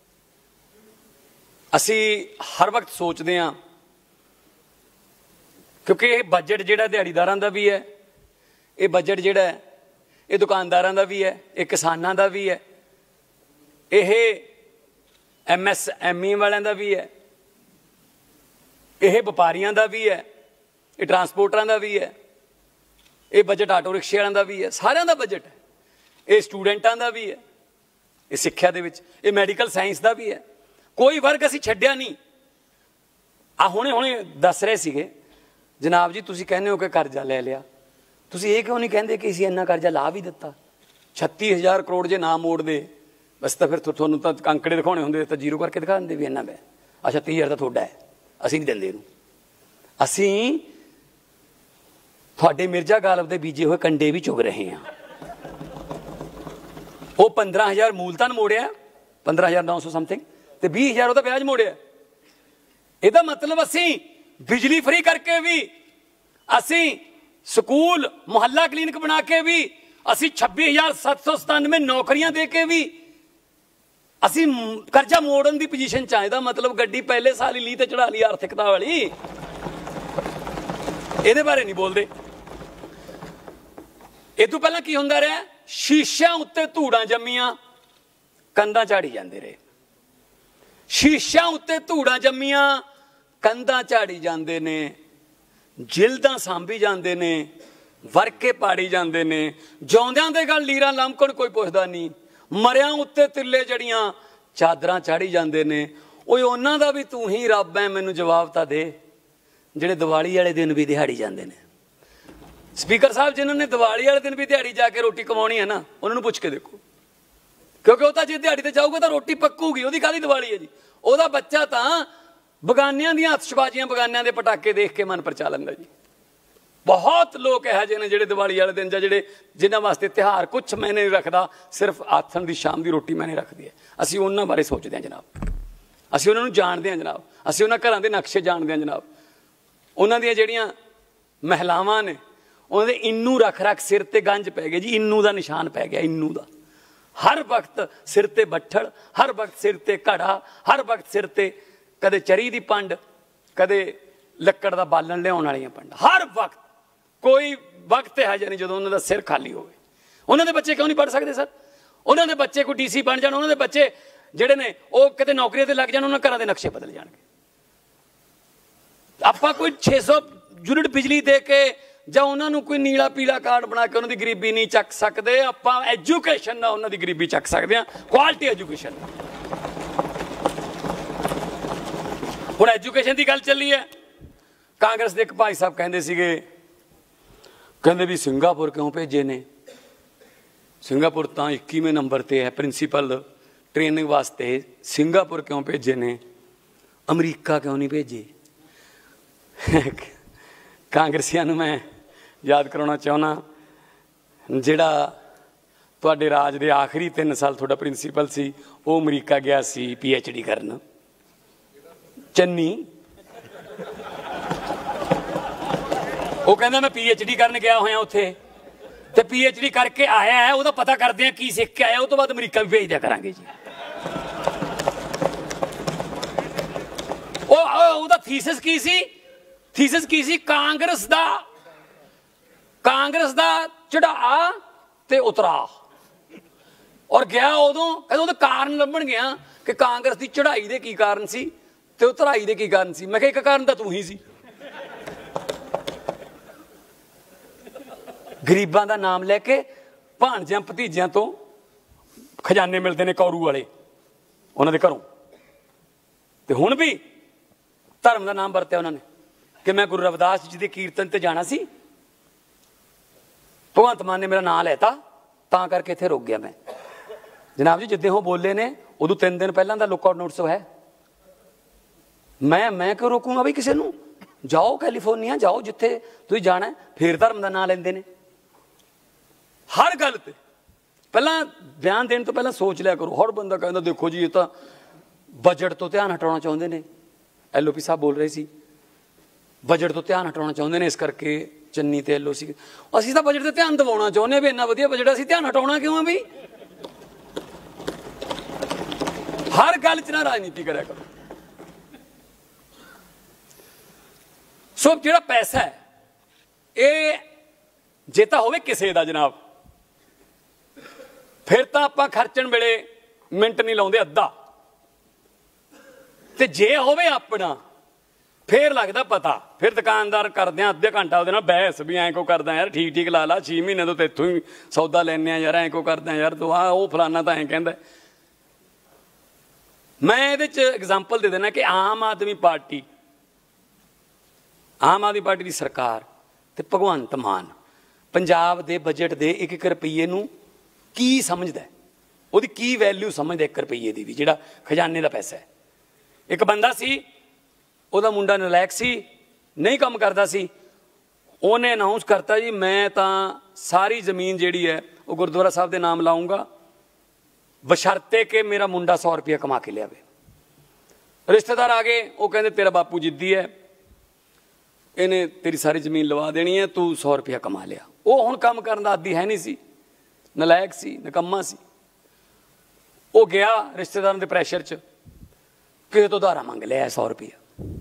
ਅਸੀਂ ਹਰ ਵਕਤ ਸੋਚਦੇ ਹਾਂ, ਕਿਉਂਕਿ ਇਹ ਬਜਟ ਜਿਹੜਾ ਦਿਹਾੜੀਦਾਰਾਂ ਦਾ ਵੀ ਹੈ, ਇਹ ਬਜਟ ਜਿਹੜਾ ਹੈ ਇਹ ਦੁਕਾਨਦਾਰਾਂ ਦਾ ਵੀ ਹੈ, ਇਹ ਕਿਸਾਨਾਂ ਦਾ ਵੀ ਹੈ, ਇਹ ਐਮ ਐਸ ਐਮ ਈ ਵਾਲਿਆਂ ਦਾ ਵੀ ਹੈ, ਇਹ ਵਪਾਰੀਆਂ ਦਾ ਵੀ ਹੈ, ਇਹ ਟਰਾਂਸਪੋਰਟਰਾਂ ਦਾ ਵੀ ਹੈ, ਇਹ ਬਜਟ ਆਟੋ ਰਿਕਸ਼ੇ ਵਾਲਿਆਂ ਦਾ ਵੀ ਹੈ, ਸਾਰਿਆਂ ਦਾ ਬਜਟ ਹੈ। ਇਹ ਸਟੂਡੈਂਟਾਂ ਦਾ ਵੀ ਹੈ, ਇਹ ਸਿੱਖਿਆ ਦੇ ਵਿੱਚ, ਇਹ ਮੈਡੀਕਲ ਸਾਇੰਸ ਦਾ ਵੀ ਹੈ। ਕੋਈ ਵਰਗ ਅਸੀਂ ਛੱਡਿਆ ਨਹੀਂ। ਆ ਹੁਣੇ ਹੁਣੇ ਦੱਸ ਰਹੇ ਸੀਗੇ ਜਨਾਬ ਜੀ, ਤੁਸੀਂ ਕਹਿੰਦੇ ਹੋ ਕਿ ਕਰਜ਼ਾ ਲੈ ਲਿਆ, ਤੁਸੀਂ ਇਹ ਕਿਉਂ ਨਹੀਂ ਕਹਿੰਦੇ ਕਿ ਅਸੀਂ ਇੰਨਾ ਕਰਜ਼ਾ ਲਾ ਵੀ ਦਿੱਤਾ? ਛੱਤੀ ਹਜ਼ਾਰ ਕਰੋੜ ਜੇ ਨਾ ਮੋੜਦੇ ਬਸ ਤਾਂ ਫਿਰ ਤੁਹਾਨੂੰ ਤਾਂ ਅੰਕੜੇ ਦਿਖਾਉਣੇ ਹੁੰਦੇ, ਤਾਂ ਜੀਰੋ ਕਰਕੇ ਦਿਖਾ ਦਿੰਦੇ ਵੀ ਇੰਨਾ ਮੈਂ ਆ ਛੱਤੀ ਹਜ਼ਾਰ ਤਾਂ ਤੁਹਾਡਾ ਹੈ, ਅਸੀਂ ਨਹੀਂ ਦਿੰਦੇ ਇਹਨੂੰ। ਅਸੀਂ ਤੁਹਾਡੇ ਮਿਰਜ਼ਾ ਗਾਲਬ ਦੇ ਬੀਜੇ ਹੋਏ ਕੰਡੇ ਵੀ ਚੁਗ ਰਹੇ ਹਾਂ। ਉਹ ਪੰਦਰਾਂ ਹਜ਼ਾਰ ਮੂਲਧਨ ਮੋੜਿਆ, ਪੰਦਰਾਂ ਹਜ਼ਾਰ ਨੌ ਸੌ ਸਮਥਿੰਗ, ਤੇ ਵੀਹ ਹਜ਼ਾਰ ਉਹਦਾ ਵਿਆਜ ਮੋੜਿਆ। ਇਹਦਾ ਮਤਲਬ ਅਸੀਂ ਬਿਜਲੀ ਫਰੀ ਕਰਕੇ ਵੀ, ਅਸੀਂ ਸਕੂਲ ਮੁਹੱਲਾ ਕਲੀਨਿਕ ਬਣਾ ਕੇ ਵੀ, ਅਸੀਂ ਛੱਬੀ ਹਜ਼ਾਰ ਸੱਤ ਸੌ ਸਤਾਨਵੇਂ ਨੌਕਰੀਆਂ ਦੇ ਕੇ ਵੀ ਅਸੀਂ ਕਰਜ਼ਾ ਮੋੜਨ ਦੀ ਪੋਜੀਸ਼ਨ 'ਚ ਆ। ਇਹਦਾ ਮਤਲਬ ਗੱਡੀ ਪਹਿਲੇ ਸਾਲ ਹੀ ਲੀ ਤੇ ਚੜਾ ਲਈ ਆਰਥਿਕਤਾ ਵਾਲੀ। ਇਹਦੇ ਬਾਰੇ ਨਹੀਂ ਬੋਲਦੇ। ਇਹ ਤੋਂ ਪਹਿਲਾਂ ਕੀ ਹੁੰਦਾ ਰਿਹਾ? ਸ਼ੀਸ਼ਿਆਂ ਉੱਤੇ ਧੂੜਾਂ ਜੰਮੀਆਂ, ਕੰਧਾਂ ਝਾੜੀ ਜਾਂਦੇ ਰਹੇ। ਸ਼ੀਸ਼ਿਆਂ ਉੱਤੇ ਧੂੜਾਂ ਜੰਮੀਆਂ, ਕੰਧਾਂ ਝਾੜੀ ਜਾਂਦੇ ਨੇ, ਜਿਲਦਾਂ ਸਾਂਭੀ ਜਾਂਦੇ ਨੇ, ਵਰਕੇ ਪਾੜੀ ਜਾਂਦੇ ਨੇ। ਜਿਉਂਦਿਆਂ ਦੇ ਗੱਲ ਲੀਰਾਂ ਲਮਕਣ ਕੋਈ ਪੁੱਛਦਾ ਨਹੀਂ, ਮਰਿਆਂ ਉੱਤੇ ਤਿੱਲੇ ਜੜੀਆਂ ਚਾਦਰਾਂ ਚਾੜੀ ਜਾਂਦੇ ਨੇ। ਓਏ ਉਹਨਾਂ ਦਾ ਵੀ ਤੂੰ ਹੀ ਰੱਬ ਹੈ, ਮੈਨੂੰ ਜਵਾਬ ਤਾਂ ਦੇ, ਜਿਹੜੇ ਦੀਵਾਲੀ ਵਾਲੇ ਦਿਨ ਵੀ ਦਿਹਾੜੀ ਜਾਂਦੇ ਨੇ। ਸਪੀਕਰ ਸਾਹਿਬ, ਜਿਨ੍ਹਾਂ ਨੇ ਦੀਵਾਲੀ ਵਾਲੇ ਦਿਨ ਵੀ ਦਿਹਾੜੀ ਜਾ ਕੇ ਰੋਟੀ ਕਮਾਉਣੀ ਹੈ ਨਾ, ਉਹਨਾਂ ਨੂੰ ਪੁੱਛ ਕੇ ਦੇਖੋ, ਕਿਉਂਕਿ ਉਹ ਤਾਂ ਜੇ ਦਿਹਾੜੀ ਤੇ ਜਾਊਗਾ ਤਾਂ ਰੋਟੀ ਪੱਕੂਗੀ। ਉਹਦੀ ਕਾਹਦੀ ਦੀਵਾਲੀ ਹੈ ਜੀ? ਉਹਦਾ ਬੱਚਾ ਤਾਂ ਬਗਾਨਿਆਂ ਦੀਆਂ ਹੱਥਸ਼ਬਾਜ਼ੀਆਂ, ਬਗਾਨਿਆਂ ਦੇ ਪਟਾਕੇ ਦੇਖ ਕੇ ਮਨ ਪਰਚਾ ਲੈਂਦਾ ਜੀ। ਬਹੁਤ ਲੋਕ ਇਹੋ ਜਿਹੇ ਨੇ ਜਿਹੜੇ ਦੀਵਾਲੀ ਵਾਲੇ ਦਿਨ, ਜਾਂ ਜਿਹੜੇ ਜਿਨ੍ਹਾਂ ਵਾਸਤੇ ਤਿਉਹਾਰ ਕੁਛ ਮੈਨੇ ਨਹੀਂ ਰੱਖਦਾ, ਸਿਰਫ ਆਥਣ ਦੀ ਸ਼ਾਮ ਦੀ ਰੋਟੀ ਮੈਨੇ ਰੱਖਦੀ ਹੈ। ਅਸੀਂ ਉਹਨਾਂ ਬਾਰੇ ਸੋਚਦੇ ਹਾਂ ਜਨਾਬ, ਅਸੀਂ ਉਹਨਾਂ ਨੂੰ ਜਾਣਦੇ ਹਾਂ ਜਨਾਬ, ਅਸੀਂ ਉਹਨਾਂ ਘਰਾਂ ਦੇ ਨਕਸ਼ੇ ਜਾਣਦੇ ਹਾਂ ਜਨਾਬ। ਉਹਨਾਂ ਦੀਆਂ ਜਿਹੜੀਆਂ ਮਹਿਲਾਵਾਂ ਨੇ, ਉਹਨਾਂ ਦੇ ਇੰਨੂ ਰੱਖ ਰੱਖ ਸਿਰ ਤੇ ਗੰਜ ਪੈ ਗਏ ਜੀ, ਇੰਨੂ ਦਾ ਨਿਸ਼ਾਨ ਪੈ ਗਿਆ, ਇੰਨੂ ਦਾ। ਹਰ ਵਕਤ ਸਿਰ ਤੇ ਬੱਠਲ, ਹਰ ਵਕਤ ਸਿਰ ਤੇ ਘੜਾ, ਹਰ ਵਕਤ ਸਿਰ ਤੇ ਕਦੇ ਚਰੀ ਦੀ ਪੰਡ, ਕਦੇ ਲੱਕੜ ਦਾ ਬਾਲਣ ਲਿਆਉਣ ਵਾਲੀਆਂ ਪੰਡ। ਹਰ ਵਕਤ ਕੋਈ ਵਕਤ ਇਹੋ ਜਿਹਾ ਨਹੀਂ ਜਦੋਂ ਉਹਨਾਂ ਦਾ ਸਿਰ ਖਾਲੀ ਹੋਵੇ। ਉਹਨਾਂ ਦੇ ਬੱਚੇ ਕਿਉਂ ਨਹੀਂ ਪੜ੍ਹ ਸਕਦੇ ਸਰ? ਉਹਨਾਂ ਦੇ ਬੱਚੇ ਕੋਈ ਡੀ ਸੀ ਬਣ ਜਾਣ, ਉਹਨਾਂ ਦੇ ਬੱਚੇ ਜਿਹੜੇ ਨੇ ਉਹ ਕਿਤੇ ਨੌਕਰੀਆਂ ਤੇ ਲੱਗ ਜਾਣ, ਉਹਨਾਂ ਘਰਾਂ ਦੇ ਨਕਸ਼ੇ ਬਦਲ ਜਾਣਗੇ। ਆਪਾਂ ਕੋਈ ਛੇ ਸੌ ਯੂਨਿਟ ਬਿਜਲੀ ਦੇ ਕੇ ਜਾਂ ਉਹਨਾਂ ਨੂੰ ਕੋਈ ਨੀਲਾ ਪੀਲਾ ਕਾਰਡ ਬਣਾ ਕੇ ਉਹਨਾਂ ਦੀ ਗਰੀਬੀ ਨਹੀਂ ਚੱਕ ਸਕਦੇ। ਆਪਾਂ ਐਜੂਕੇਸ਼ਨ ਨਾਲ ਉਹਨਾਂ ਦੀ ਗਰੀਬੀ ਚੱਕ ਸਕਦੇ ਹਾਂ, ਕੁਆਲਿਟੀ ਐਜੂਕੇਸ਼ਨ। ਹੁਣ ਐਜੂਕੇਸ਼ਨ ਦੀ ਗੱਲ ਚੱਲੀ ਹੈ। ਕਾਂਗਰਸ ਦੇ ਇੱਕ ਭਾਈ ਸਾਹਿਬ ਕਹਿੰਦੇ ਸੀਗੇ, ਕਹਿੰਦੇ ਵੀ ਸਿੰਗਾਪੁਰ ਕਿਉਂ ਭੇਜੇ ਨੇ? ਸਿੰਗਾਪੁਰ ਤਾਂ ਇੱਕੀਵੇਂ ਨੰਬਰ 'ਤੇ ਹੈ ਪ੍ਰਿੰਸੀਪਲ ਟ੍ਰੇਨਿੰਗ ਵਾਸਤੇ, ਸਿੰਗਾਪੁਰ ਕਿਉਂ ਭੇਜੇ ਨੇ? ਅਮਰੀਕਾ ਕਿਉਂ ਨਹੀਂ ਭੇਜੇ? ਕਾਂਗਰਸੀਆਂ ਨੂੰ ਮੈਂ ਯਾਦ ਕਰਾਉਣਾ ਚਾਹੁੰਦਾ, ਜਿਹੜਾ ਤੁਹਾਡੇ ਰਾਜ ਦੇ ਆਖਰੀ ਤਿੰਨ ਸਾਲ ਤੁਹਾਡਾ ਪ੍ਰਿੰਸੀਪਲ ਸੀ, ਉਹ ਅਮਰੀਕਾ ਗਿਆ ਸੀ ਪੀ ਐਚ ਡੀ ਕਰਨ। ਚੰਨੀ ਉਹ ਕਹਿੰਦਾ ਮੈਂ ਪੀ ਐਚ ਡੀ ਕਰਨ ਗਿਆ ਹੋਇਆ ਉੱਥੇ, ਤੇ ਪੀ ਐਚ ਡੀ ਕਰਕੇ ਆਇਆ ਹੈ, ਉਹਦਾ ਪਤਾ ਕਰਦੇ ਆ ਕੀ ਸਿੱਖ ਕੇ ਆਇਆ, ਉਹ ਤੋਂ ਬਾਅਦ ਅਮਰੀਕਾ ਵੀ ਭੇਜ ਦਿਆ ਕਰਾਂਗੇ ਜੀ। ਉਹ ਉਹਦਾ ਥੀਸਿਸ ਕੀ ਸੀ? ਥੀਸਿਸ ਕੀ ਸੀ? ਕਾਂਗਰਸ ਦਾ ਕਾਂਗਰਸ ਦਾ ਚੜ੍ਹਾ ਤੇ ਉਤਰਾ। ਔਰ ਗਿਆ ਉਦੋਂ ਕਹਿੰਦਾ ਉਹਦੇ ਕਾਰਨ ਲੱਭਣ ਗਿਆ ਕਿ ਕਾਂਗਰਸ ਦੀ ਚੜ੍ਹਾਈ ਦੇ ਕੀ ਕਾਰਨ ਸੀ ਤੇ ਉਤਰਾਈ ਦੇ ਕੀ ਕਾਰਨ ਸੀ। ਮੈਂ ਕਿਹਾ ਇੱਕ ਕਾਰਨ ਤਾਂ ਤੂੰ ਹੀ ਸੀ। ਗਰੀਬਾਂ ਦਾ ਨਾਮ ਲੈ ਕੇ ਭਾਣਜਿਆਂ ਭਤੀਜਿਆਂ ਤੋਂ ਖਜ਼ਾਨੇ ਮਿਲਦੇ ਨੇ ਕੌਰੂ ਵਾਲੇ ਉਹਨਾਂ ਦੇ ਘਰੋਂ, ਤੇ ਹੁਣ ਵੀ ਧਰਮ ਦਾ ਨਾਮ ਵਰਤਿਆ ਉਹਨਾਂ ਨੇ ਕਿ ਮੈਂ ਗੁਰੂ ਰਵਿਦਾਸ ਜੀ ਦੇ ਕੀਰਤਨ ਤੇ ਜਾਣਾ ਸੀ, ਭਗਵੰਤ ਮਾਨ ਨੇ ਮੇਰਾ ਨਾਂ ਲੈਤਾ ਤਾਂ ਕਰਕੇ ਇੱਥੇ ਰੁਕ ਗਿਆ ਮੈਂ। ਜਨਾਬ ਜੀ ਜਿੱਦਾਂ ਉਹ ਬੋਲੇ ਨੇ ਉਦੋਂ ਤਿੰਨ ਦਿਨ ਪਹਿਲਾਂ ਦਾ ਲੁੱਕ ਆਊਟ ਨੋਟਿਸ ਹੈ। ਮੈਂ ਮੈਂ ਕਿਉਂ ਰੋਕੂੰਗਾ ਬਈ ਕਿਸੇ ਨੂੰ? ਜਾਓ ਕੈਲੀਫੋਰਨੀਆ ਜਾਓ, ਜਿੱਥੇ ਤੁਸੀਂ ਜਾਣਾ, ਫੇਰ ਧਰਮ ਦਾ ਨਾਂ ਲੈਂਦੇ ਨੇ ਹਰ ਗੱਲ ਤੇ। ਪਹਿਲਾਂ ਬਿਆਨ ਦੇਣ ਤੋਂ ਪਹਿਲਾਂ ਸੋਚ ਲਿਆ ਕਰੋ। ਹਰ ਬੰਦਾ ਕਹਿੰਦਾ ਦੇਖੋ ਜੀ ਇਹ ਤਾਂ ਬਜਟ ਤੋਂ ਧਿਆਨ ਹਟਾਉਣਾ ਚਾਹੁੰਦੇ ਨੇ, ਐਲ ਓ ਪੀ ਸਾਹਿਬ ਬੋਲ ਰਹੇ ਸੀ ਬਜਟ ਤੋਂ ਧਿਆਨ ਹਟਾਉਣਾ ਚਾਹੁੰਦੇ ਨੇ, ਇਸ ਕਰਕੇ ਚੰਨੀ ਤੇ ਐਲ ਓ ਸੀ। ਅਸੀਂ ਤਾਂ ਬਜਟ ਤੇ ਧਿਆਨ ਦਿਵਾਉਣਾ ਚਾਹੁੰਦੇ ਹਾਂ ਵੀ ਇੰਨਾ ਵਧੀਆ ਬਜਟ, ਅਸੀਂ ਧਿਆਨ ਹਟਾਉਣਾ ਕਿਉਂ ਆ? ਵੀ ਹਰ ਗੱਲ 'ਚ ਨਾ ਰਾਜਨੀਤੀ ਕਰਿਆ ਕਰੋ। ਸੋ ਜਿਹੜਾ ਪੈਸਾ ਹੈ ਇਹ ਜੇ ਤਾਂ ਹੋਵੇ ਕਿਸੇ ਦਾ ਜਨਾਬ, ਫਿਰ ਤਾਂ ਆਪਾਂ ਖਰਚਣ ਵੇਲੇ ਮਿੰਟ ਨਹੀਂ ਲਾਉਂਦੇ ਅੱਧਾ, ਤੇ ਜੇ ਹੋਵੇ ਆਪਣਾ ਫੇਰ ਲੱਗਦਾ ਪਤਾ। ਫਿਰ ਦੁਕਾਨਦਾਰ ਕਰਦੇ ਆ ਅੱਧੇ ਘੰਟਾ ਉਹਦੇ ਨਾਲ ਬਹਿਸ ਵੀ ਐਂ ਕੋ ਕਰਦਾ ਯਾਰ, ਠੀਕ ਠੀਕ ਲਾ ਲਾ, ਛੇ ਮਹੀਨੇ ਤੋਂ ਤੇਥੋਂ ਹੀ ਸੌਦਾ ਲੈਂਦੇ ਆ ਯਾਰ, ਐਂ ਕੋ ਕਰਦਾ ਯਾਰ ਤੂੰ, ਆਹ ਉਹ ਫਲਾਨਾ ਤਾਂ ਐਂ ਕਹਿੰਦਾ। ਮੈਂ ਇਹਦੇ 'ਚ ਐਗਜ਼ਾਮਪਲ ਦੇ ਦੇਣਾ ਕਿ ਆਮ ਆਦਮੀ ਪਾਰਟੀ ਆਮ ਆਦਮੀ ਪਾਰਟੀ ਦੀ ਸਰਕਾਰ ਤੇ ਭਗਵੰਤ ਮਾਨ ਪੰਜਾਬ ਦੇ ਬਜਟ ਦੇ ਇੱਕ ਇੱਕ ਰੁਪਈਏ ਨੂੰ ਕੀ ਸਮਝਦਾ, ਉਹਦੀ ਕੀ ਵੈਲਿਊ ਸਮਝਦਾ ਇੱਕ ਰੁਪਈਏ ਦੀ ਵੀ, ਜਿਹੜਾ ਖਜ਼ਾਨੇ ਦਾ ਪੈਸਾ ਹੈ। ਇੱਕ ਬੰਦਾ ਸੀ, ਉਹਦਾ ਮੁੰਡਾ ਨਲਾਇਕ ਸੀ, ਨਹੀਂ ਕੰਮ ਕਰਦਾ ਸੀ, ਉਹਨੇ ਅਨਾਊਂਸ ਕਰਤਾ ਜੀ ਮੈਂ ਤਾਂ ਸਾਰੀ ਜ਼ਮੀਨ ਜਿਹੜੀ ਹੈ ਉਹ ਗੁਰਦੁਆਰਾ ਸਾਹਿਬ ਦੇ ਨਾਮ ਲਾਊਂਗਾ, ਬਸ਼ਰਤੇ ਕਿ ਮੇਰਾ ਮੁੰਡਾ ਸੌ ਰੁਪਇਆ ਕਮਾ ਕੇ ਲਿਆਵੇ। ਰਿਸ਼ਤੇਦਾਰ ਆ ਗਏ, ਉਹ ਕਹਿੰਦੇ ਤੇਰਾ ਬਾਪੂ ਜਿੱਦੀ ਹੈ, ਇਹਨੇ ਤੇਰੀ ਸਾਰੀ ਜ਼ਮੀਨ ਲਵਾ ਦੇਣੀ ਹੈ, ਤੂੰ ਸੌ ਰੁਪਇਆ ਕਮਾ ਲਿਆ। ਉਹ ਹੁਣ ਕੰਮ ਕਰਨ ਦਾ ਆਦੀ ਹੈ ਨਹੀਂ ਸੀ, ਨਲਾਇਕ ਸੀ, ਨਿਕੰਮਾ ਸੀ। ਉਹ ਗਿਆ ਰਿਸ਼ਤੇਦਾਰਾਂ ਦੇ ਪ੍ਰੈਸ਼ਰ 'ਚ ਕਿਸੇ ਤੋਂ ਉਧਾਰਾ ਮੰਗ ਲਿਆ ਸੌ ਰੁਪਇਆ,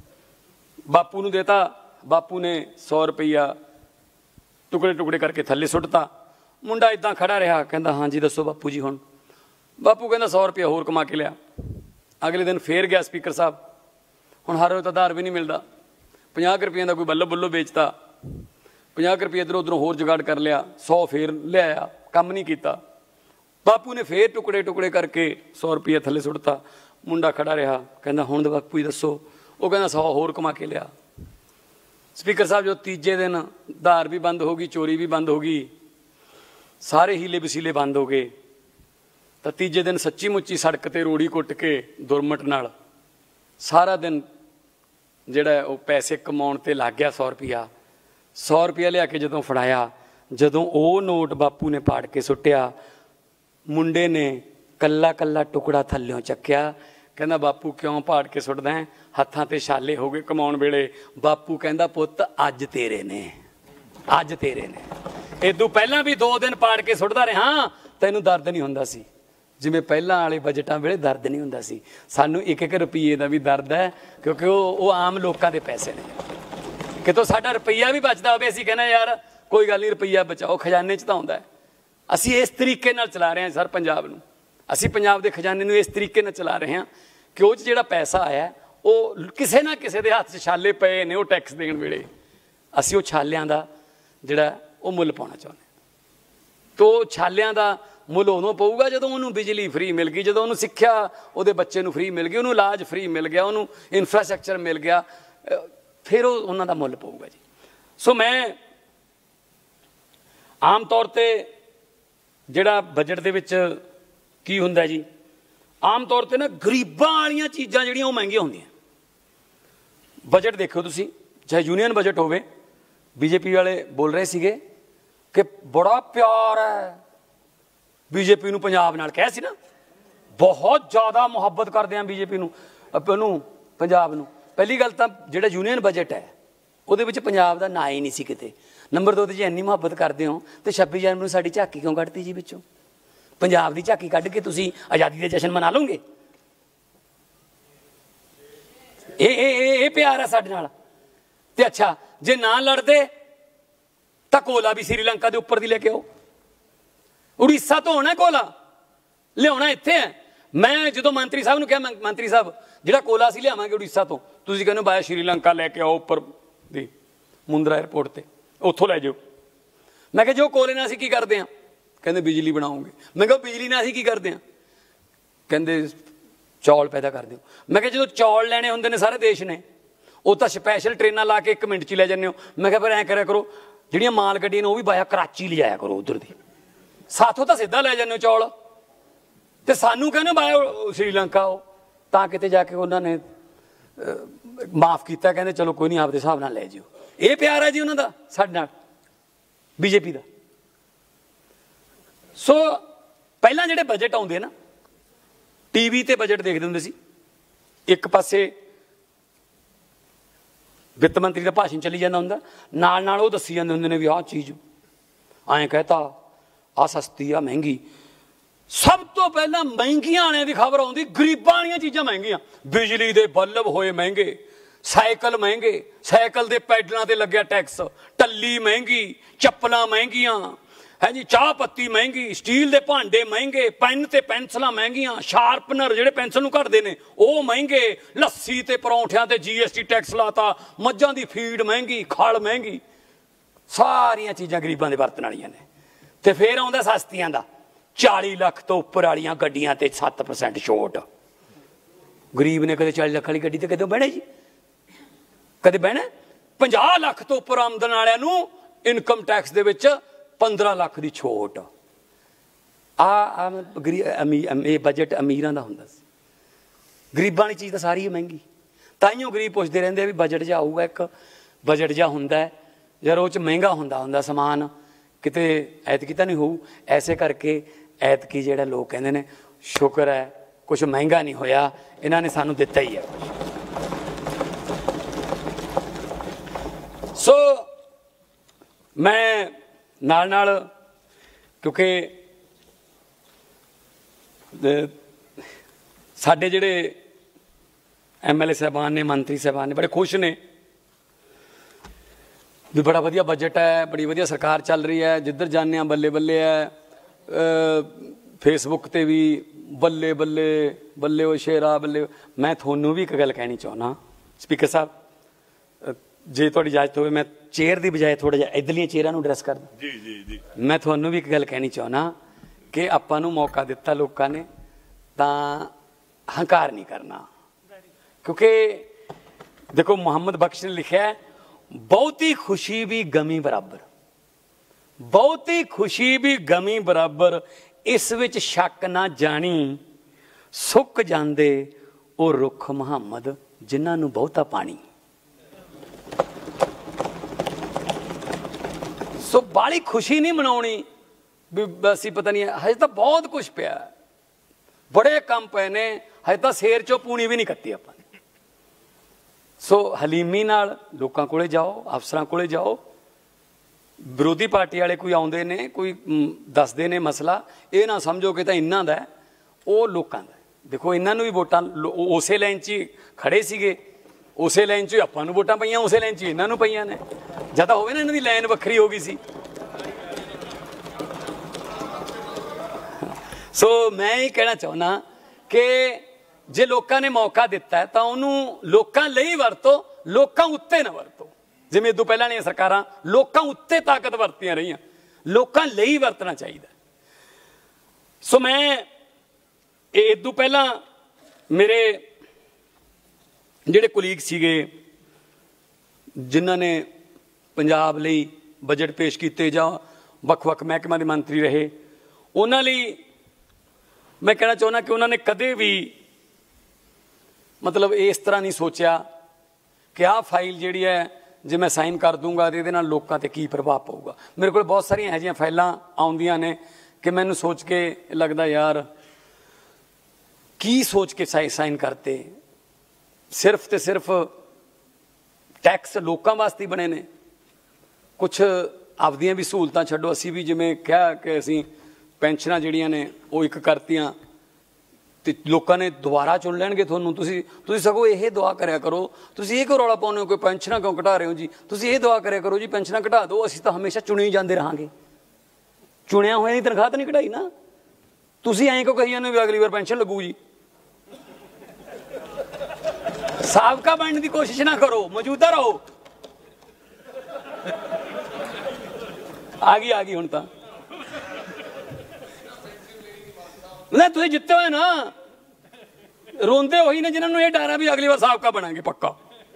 ਬਾਪੂ ਨੂੰ ਦੇਤਾ। ਬਾਪੂ ਨੇ ਸੌ ਰੁਪਈਆ ਟੁਕੜੇ ਟੁਕੜੇ ਕਰਕੇ ਥੱਲੇ ਸੁੱਟਤਾ। ਮੁੰਡਾ ਇੱਦਾਂ ਖੜਾ ਰਿਹਾ, ਕਹਿੰਦਾ ਹਾਂਜੀ ਦੱਸੋ ਬਾਪੂ ਜੀ। ਹੁਣ ਬਾਪੂ ਕਹਿੰਦਾ ਸੌ ਰੁਪਇਆ ਹੋਰ ਕਮਾ ਕੇ ਲਿਆ। ਅਗਲੇ ਦਿਨ ਫੇਰ ਗਿਆ ਸਪੀਕਰ ਸਾਹਿਬ, ਹੁਣ ਹਰ ਰੋਜ਼ ਤਾਂ ਉਧਾਰ ਵੀ ਨਹੀਂ ਮਿਲਦਾ, ਪੰਜਾਹ ਕੁ ਰੁਪਈਆਂ ਦਾ ਕੋਈ ਬੱਲੋ ਬੱਲੋ ਵੇਚਤਾ, ਪੰਜਾਹ ਕੁ ਰੁਪਏ ਇੱਧਰੋਂ ਉੱਧਰੋਂ ਹੋਰ ਜੁਗਾੜ ਕਰ ਲਿਆ, ਸੌ ਫੇਰ ਲਿਆਇਆ, ਕੰਮ ਨਹੀਂ ਕੀਤਾ। ਬਾਪੂ ਨੇ ਫੇਰ ਟੁਕੜੇ ਟੁਕੜੇ ਕਰਕੇ ਸੌ ਰੁਪਈਆ ਥੱਲੇ ਸੁੱਟਤਾ। ਮੁੰਡਾ ਖੜਾ ਰਿਹਾ, ਕਹਿੰਦਾ ਹੁਣ ਤਾਂ ਬਾਪੂ ਜੀ ਦੱਸੋ। ਉਹ ਕਹਿੰਦਾ ਸੌ ਹੋਰ ਕਮਾ ਕੇ ਲਿਆ। ਸਪੀਕਰ ਸਾਹਿਬ ਜੋ ਤੀਜੇ ਦਿਨ ਧਾਰ ਵੀ ਬੰਦ ਹੋ ਗਈ, ਚੋਰੀ ਵੀ ਬੰਦ ਹੋ ਗਈ, ਸਾਰੇ ਹੀਲੇ ਵਸੀਲੇ ਬੰਦ ਹੋ ਗਏ, ਤਾਂ ਤੀਜੇ ਦਿਨ ਸੱਚੀ ਮੁੱਚੀ ਸੜਕ 'ਤੇ ਰੋੜੀ ਕੁੱਟ ਕੇ ਦੁਰਮਟ ਨਾਲ ਸਾਰਾ ਦਿਨ ਜਿਹੜਾ ਉਹ ਪੈਸੇ ਕਮਾਉਣ 'ਤੇ ਲੱਗ ਗਿਆ। ਸੌ ਰੁਪਈਆ ਸੌ ਰੁਪਈਆ ਲਿਆ ਕੇ ਜਦੋਂ ਫੜਾਇਆ, ਜਦੋਂ ਉਹ ਨੋਟ ਬਾਪੂ ਨੇ ਪਾੜ ਕੇ ਸੁੱਟਿਆ, ਮੁੰਡੇ ਨੇ ਕੱਲਾ ਕੱਲਾ ਟੁਕੜਾ ਥੱਲਿਓਂ ਚੱਕਿਆ। ਕਹਿੰਦਾ ਬਾਪੂ ਕਿਉਂ ਪਾੜ ਕੇ ਸੁੱਟਦਾ ਹੈ, ਹੱਥਾਂ 'ਤੇ ਛਾਲੇ ਹੋ ਗਏ ਕਮਾਉਣ ਵੇਲੇ। ਬਾਪੂ ਕਹਿੰਦਾ ਪੁੱਤ ਅੱਜ ਤੇਰੇ ਨੇ, ਅੱਜ ਤੇਰੇ ਨੇ। ਇਦੋਂ ਪਹਿਲਾਂ ਵੀ ਦੋ ਦਿਨ ਪਾੜ ਕੇ ਸੁੱਟਦਾ ਰਿਹਾ, ਤੈਨੂੰ ਦਰਦ ਨਹੀਂ ਹੁੰਦਾ ਸੀ ਜਿਵੇਂ ਪਹਿਲਾਂ ਵਾਲੇ ਬਜਟਾਂ ਵੇਲੇ ਦਰਦ ਨਹੀਂ ਹੁੰਦਾ ਸੀ। ਸਾਨੂੰ ਇੱਕ ਇੱਕ ਰੁਪਈਏ ਦਾ ਵੀ ਦਰਦ ਹੈ, ਕਿਉਂਕਿ ਉਹ ਉਹ ਆਮ ਲੋਕਾਂ ਦੇ ਪੈਸੇ ਨੇ। ਕਿਤੋਂ ਸਾਡਾ ਰੁਪਈਆ ਵੀ ਬਚਦਾ ਹੋਵੇ, ਅਸੀਂ ਕਹਿੰਦੇ ਯਾਰ ਕੋਈ ਗੱਲ ਨਹੀਂ ਰੁਪਈਆ ਬਚਾਓ, ਖਜ਼ਾਨੇ 'ਚ ਤਾਂ ਆਉਂਦਾ। ਅਸੀਂ ਇਸ ਤਰੀਕੇ ਨਾਲ ਚਲਾ ਰਹੇ ਹਾਂ ਸਰ ਪੰਜਾਬ ਨੂੰ। ਅਸੀਂ ਪੰਜਾਬ ਦੇ ਖਜ਼ਾਨੇ ਨੂੰ ਇਸ ਤਰੀਕੇ ਨਾਲ ਚਲਾ ਰਹੇ ਹਾਂ ਕਿ ਉਹ 'ਚ ਜਿਹੜਾ ਪੈਸਾ ਆਇਆ ਉਹ ਕਿਸੇ ਨਾ ਕਿਸੇ ਦੇ ਹੱਥ 'ਚ ਛਾਲੇ ਪਏ ਨੇ, ਉਹ ਟੈਕਸ ਦੇਣ ਵੇਲੇ ਅਸੀਂ ਉਹ ਛਾਲਿਆਂ ਦਾ ਜਿਹੜਾ ਉਹ ਮੁੱਲ ਪਾਉਣਾ ਚਾਹੁੰਦੇ ਹਾਂ। ਤੋ ਛਾਲਿਆਂ ਦਾ ਮੁੱਲ ਉਦੋਂ ਪਊਗਾ ਜਦੋਂ ਉਹਨੂੰ ਬਿਜਲੀ ਫਰੀ ਮਿਲ ਗਈ, ਜਦੋਂ ਉਹਨੂੰ ਸਿੱਖਿਆ ਉਹਦੇ ਬੱਚੇ ਨੂੰ ਫਰੀ ਮਿਲ ਗਈ, ਉਹਨੂੰ ਇਲਾਜ ਫਰੀ ਮਿਲ ਗਿਆ, ਉਹਨੂੰ ਇਨਫਰਾਸਟਰਕਚਰ ਮਿਲ ਗਿਆ, ਫਿਰ ਉਹ ਉਹਨਾਂ ਦਾ ਮੁੱਲ ਪਊਗਾ ਜੀ। ਸੋ ਮੈਂ ਆਮ ਤੌਰ 'ਤੇ ਜਿਹੜਾ ਬਜਟ ਦੇ ਵਿੱਚ ਕੀ ਹੁੰਦਾ ਜੀ, ਆਮ ਤੌਰ 'ਤੇ ਨਾ ਗਰੀਬਾਂ ਵਾਲੀਆਂ ਚੀਜ਼ਾਂ ਜਿਹੜੀਆਂ ਉਹ ਮਹਿੰਗੀਆਂ ਹੁੰਦੀਆਂ। ਬਜਟ ਦੇਖੋ ਤੁਸੀਂ, ਚਾਹੇ ਯੂਨੀਅਨ ਬਜਟ ਹੋਵੇ, ਬੀਜੇਪੀ ਵਾਲੇ ਬੋਲ ਰਹੇ ਸੀਗੇ ਕਿ ਬੜਾ ਪਿਆਰ ਹੈ, बीजेपी नूं पंजाब नाल कहा सी ना, बहुत ज़्यादा मुहब्बत करते हैं बीजेपी नूं नूं पंजाब नूं। पहली गल तां जिहड़ा यूनियन बजट है ਉਹਦੇ ਵਿੱਚ ਪੰਜਾਬ ਦਾ ਨਾਂ ਹੀ ਨਹੀਂ ਸੀ ਕਿਤੇ। नंबर दो, जे इन्नी मुहब्बत करते हो तो छब्बी जनवरी ਨੂੰ ਸਾਡੀ ਝਾਕੀ क्यों ਕੱਢਤੀ जी ਵਿੱਚੋਂ? पंजाब की झाकी ਕੱਢ के ਤੁਸੀਂ आज़ादी के जश्न मना लोगे? ये ये ये प्यार है साडे नाल। ते अच्छा जे ना लड़ते तो कोला भी श्रीलंका के उपर दी लेके आओ। उड़ीसा तो होना कोला, लिया इत्थे है। मैं जो मंत्री साहब ने कहा, मंत्री साहब जो कोला असीं लियावांगे उड़ीसा तो, तुसीं कहंदे बाया श्रीलंका लैके आओ उपर दी मुंद्रा एयरपोर्ट ते, उत्थों लै जाओ। मैं कहा जो कोले नाल असीं की करदे हां? कहंदे बिजली बनाओगे। मैं कहा बिजली नाल असीं की करदे हां? कहंदे चौल पैदा कर दो। मैं कहा जो चौल लैने होंदे ने सारे देश ने, वो तो स्पैशल ट्रेनां ला के एक मिनट च लै जाने हो। मैं कहा फिर ऐ करा करो जिहड़ियां माल गड्डियां ने वो भी बाया कराची ले जाया करो, उधर दी साथों तो सीधा लै जाने हो चौल, तो सानू कहने बाया श्रीलंका आओ। तां किते जाके उन्होंने माफ़ किया, कहते चलो कोई नहीं आपके हिसाब नाल लै जिओ। ये प्यार है जी उन्हों का साडे नाल बीजेपी का। सो पहलां जिहड़े बजट आउंदे ना, टीवी ते बजट देखते होंदे सी, एक पासे वित्त मंत्री का भाषण चली जाता होंदा, नाल नाल वो दसी जाते होंदे ने भी आह चीज़ ऐं कहता, आ सस्ती आ महंगी। सब तो पहला महंगियां आने की खबर आउंदी, गरीबां वालियां चीज़ां महंगियां, बिजली के बल्ब होए महंगे, साइकिल महंगे, साइकिल के पैडलों ते लग्या टैक्स, टल्ली महंगी, चप्पलां महंगियां है जी, चाह पत्ती महंगी, स्टील के भांडे महंगे, पेन ते पेंसिलां महंगियां, शार्पनर जिहड़े पेंसिल नूं कटदे ने वो महंगे, लस्सी ते परौंठियां ते जी एस टी टैक्स लाता, मझां दी फीड महंगी, खल महंगी, सारियां चीज़ां गरीबां दे वरतण वालियां ने। ते फिर आउंदा सस्तियां दा, चाली लख तो उपर वालियां गड्डियां ते सत्त परसेंट छूट। गरीब ने कदे चाली लख वाली गड्डी ते कदे बहना जी, कदे बहना? पचास लख तो उपर आमदन वालियां नूं इनकम टैक्स दे विच पंद्रह लाख की छूट। आ गरीब बजट अमीरां दा हुंदा सी, गरीबां वाली चीज़ तो सारी ही महंगी। ताइयों गरीब पुछदे रहिंदे भी बजट जा आऊगा, एक बजट जा हुंदा है यार, वो च महंगा हुंदा हुंदा समान, किते ऐतकी तां नहीं होऊ। ऐसे करके ऐतकी जिहड़ा लोग कहंदे ने शुक्र है कुछ महंगा नहीं होया, इन्हां ने सानू दित्ता ही है। सो मैं नाल नाल क्योंकि साडे जिहड़े एम एल ए साहबान ने, मंत्री साहबान ने बड़े खुश ने भी बड़ा वधिया बजट है, बड़ी वधिया सरकार चल रही है, जिधर जाने बल्ले बल्ले है। फेसबुक ते भी बल्ले बल्ले बल्ले वो शेरा बल्ले। मैं थोनू भी एक गल कहनी चाहना स्पीकर साहब, जे थोड़ी इजाजत हो, मैं चेयर की बजाय थोड़ा जिहा इधरलियां चेयरां नूं एड्रैस करदा। जी जी जी मैं थोनू भी एक गल कहनी चाहना कि आपां नूं मौका दिता लोकां ने, तां हंकार नहीं करना। क्योंकि देखो मुहम्मद बख्श ने लिखा है, बहुती खुशी भी गमी बराबर, बहुती खुशी भी गमी बराबर, इस विच शक ना जानी, सुक जांदे ओ रुख मुहम्मद जिन्हां नूं बहुता पानी। सो बाली खुशी नहीं मनाउणी भी असीं पता नहीं, हजे तो बहुत कुछ पिया, बड़े काम पे ने, हजे तो शेर चो पूनी भी नहीं कत्ती आपां। सो हलीमी नाल लोकां कोले जाओ, अफसरां कोले जाओ, विरोधी पार्टी वाले कोई आउंदे ने, कोई दसदे ने मसला, ये ना समझो कि तां इन्हां दा है, वो लोकां दा। देखो इन्हां नूं भी वोटां उसे लाइन च खड़े सीगे, उसे लाइन च आपां नूं वोटां पईयां, उसे लाइन च इन्हां नूं पईयां ने। ज्यादा होवे ना इन्हां दी लाइन वक्खरी हो गई सी। सो मैं ये कहना चाहुंदा कि जे लोकां ने मौका दिता है तो उन्होंने लोकां लई वरतो, लोकां उत्ते ना वरतो। जिवें इदों पहलां ने सरकारां लोकां उत्ते ताकत वरतियां रहियां, लोकां लई वरतना चाहिए। सो मैं इदों पहलां मेरे जिहड़े कुलीग सीगे जिन्हां ने पंजाब लई बजट पेश किए जां वख-वख महकमां दे मंत्री रहे, उन्हां लई मैं कहना चाहुंदा कि उन्होंने कदे भी मतलब इस तरह नहीं सोचा कि आ फाइल जी है जे मैं साइन कर दूंगा तो ये लोगों पर की प्रभाव पऊगा। मेरे को बहुत सारिया यह फाइलां आउंदियां ने कि मैनू सोच के लगता यार की सोच के साइन साइन करते, सिर्फ तो सिर्फ टैक्स लोगों वास्ते बने ने, कुछ आपदियां भी सहूलतां छड्डो, असी भी जिवें कहा कि असी पेंशनां जिहड़ियां ने वो एक करतियां ते लोकां ने दोबारा चुन लैणगे तुहानूं। तुसीं तुसीं सगों ये दुआ करिया करो, तुसीं ये क्यों रौला पाउने हो कि पेंशनां क्यों घटा रहे हो जी, तुसीं ये दुआ करिया करो जी पेंशनां घटा दो, असीं तां हमेशा चुने ही जांदे रहांगे, चुनिया होया दी तनख्वाह तो नहीं घटाई ना। तुसीं ऐं क्यों कही जांदे भी अगली बार पेंशन लगू जी। साबका बनने की कोशिश ना करो, मौजूदा रहो। आ गई आ गई हुण तां नहीं, तुसीं जित्ते होए ना, रोंदे वही ने जिन्होंने ये डर है भी अगली बार साबका बनांगे पक्का।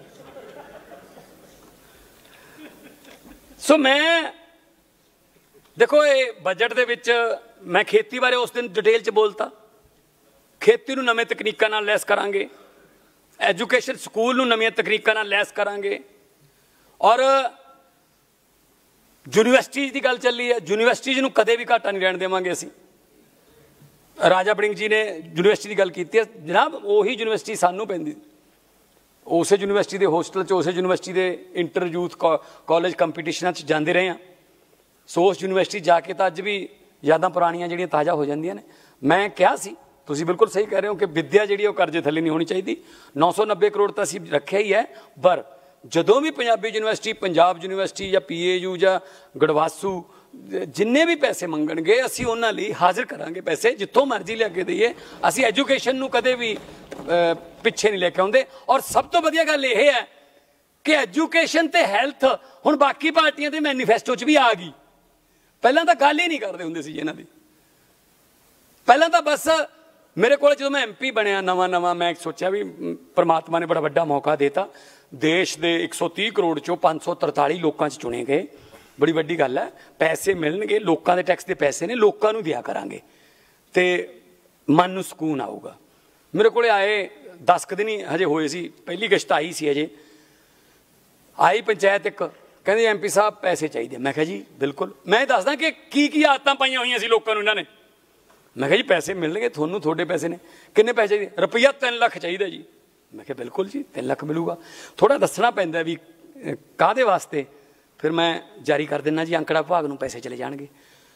सो मैं देखो ये बजट दे विच मैं खेती बारे उस दिन डिटेल च बोलता, खेती नूं नवीं तकनीकां नाल लैस करांगे, एजुकेशन स्कूल नूं नवीं तकनीकां नाल लैस करांगे, और यूनीवर्सिटीज़ की गल चली है, यूनीवर्सिटीज़ नूं कदे भी घाटा नहीं रहण देवांगे असीं। राजा वड़िंग जी ने यूनीवर्सिटी की गल की है, जनाब उही यूनीवर्सिटी सानूं पैंदी, उस यूनीवर्सिटी के होस्टल च उस यूनीवर्सिटी के इंटर यूथ कॉलेज कंपीटिशनां च जांदे रहे हैं। सो उस यूनीवर्सिटी जाके तो अज भी यादां पुरानियां जिहड़ियां ताज़ा हो जांदियां ने। मैं कहा सी, तुसीं बिल्कुल सही कह रहे हो कि विद्या जिहड़ी वो कर्जे थल्ले नहीं होनी चाहिए। नौ सौ नब्बे करोड़ तो असीं रखिया ही है, पर जदों भी पंजाबी यूनीवर्सिटी, पंजाब यूनीवर्सिटी या पी ए यू या गड़वासू जिन्ने भी पैसे मंगणगे असीं उन्हां लई हाज़र करांगे पैसे, जित्थों मर्जी लिया दईए। असीं एजुकेशन नूं कदे भी पिछे नहीं लेके आउंदे। और सब तो वधिया गल यह है कि एजुकेशन ते हैल्थ हुण बाकी पार्टियां दे मैनीफेस्टो च भी आ गई। पहलां तां गल ही नहीं करदे हुंदे सी इन्हां दी। पहलां तां बस मेरे को जो मैं एम पी बनया नवा नवा, मैं सोचा भी परमात्मा ने बड़ा वड्डा मौका देता। देश के एक सौ तीह करोड़ चो पाँच सौ तरताली लोगों च चुने गए, बड़ी वड्डी गल है। पैसे मिलणगे, लोगों के टैक्स के पैसे ने लोगों नूं दिया करांगे ते मन नूं सकून आऊगा। मेरे को आए दस क दिन ही हजे होए सी, पहली गश्त आई सी हजे, आई पंचायत एक कहंदे एम पी साहब पैसे चाहिए। मैं कहा जी बिल्कुल, मैं दसदा कि की की आदतां पाईयां होईयां सी लोकां नूं इन्हां ने। मैं कहा जी पैसे मिलणगे तुहानूं, तुहाडे पैसे ने, किन्ने पैसे चाहिए? रुपया तीन लख चाहिए जी। मैं कहा बिल्कुल जी तीन लख मिलूगा। थोड़ा दसना पैंदा भी काहदे वास्ते, फिर मैं जारी कर देना जी अंकड़ा विभाग नूं पैसे चले जाणगे।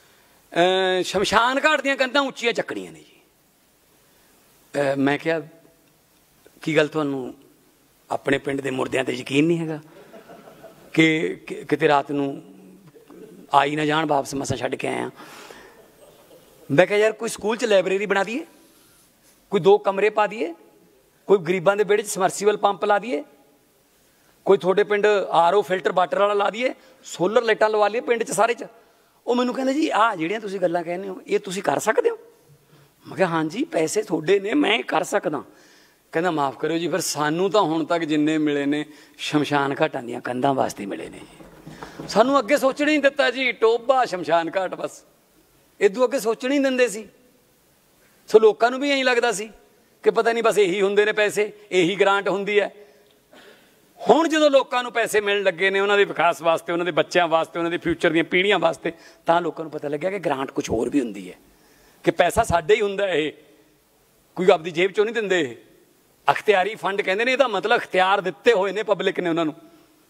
शमशान घाट दीयां कंधां उच्चियां चक्कणियां ने जी। मैं क्या की गल तुहानूं अपने पिंड दे मुर्दियां ते यकीन नहीं हैगा कि किते रात नूं आई ना जाण, वापस मसा छड्ड के आया। मैं कहा यार कोई स्कूल च लाइब्रेरी बना दिए, कोई दो कमरे पा दिए, कोई गरीबां दे बेड़े च समरसीबल पंप ला दिए, कोई थोड़े पिंड आर ओ फिल्टर वाटर वाला ला दिए, सोलर लाइटां लवा लिए पिंड च सारे च। वो मैनूं कहंदे जी आ जिहड़ियां तुसीं गल्लां कहंदे हो ये तुसीं कर सकदे हो? मैं कहा हाँ जी पैसे थोड़े ने, मैं कर सकदा। कहंदा माफ़ करो जी, फिर सानूं तां हुण तक जिन्ने मिले ने शमशान घाटां दीयां कंधां वास्ते मिले ने जी। सानूं अगे सोचण ही नहीं दित्ता जी, टोबा शमशान घाट बस, इदों अगे सोचण ही नहीं दिंदे सी। सो लोकां नूं भी इं लगदा सी कि पता नहीं बस यही हुंदे ने पैसे, यही ग्रांट हुंदी है। हुण जदों लोकां नूं पैसे मिलण लगे ने उन्हां दे विकास वास्ते, उन्हां दे बच्चों वास्ते, उन्हां दे फ्यूचर दीयां पीढ़ियां वास्ते, तां लोकां नूं पता लग्गिया कि ग्रांट कुछ होर भी हुंदी है, कि पैसा साडे ही हुंदा है, कोई आपदी जेब चों नहीं दिंदे। अख्तियारी फंड कहंदे ने, इहदा मतलब अख्तियार दित्ते होए ने पब्लिक ने उन्हां नूं।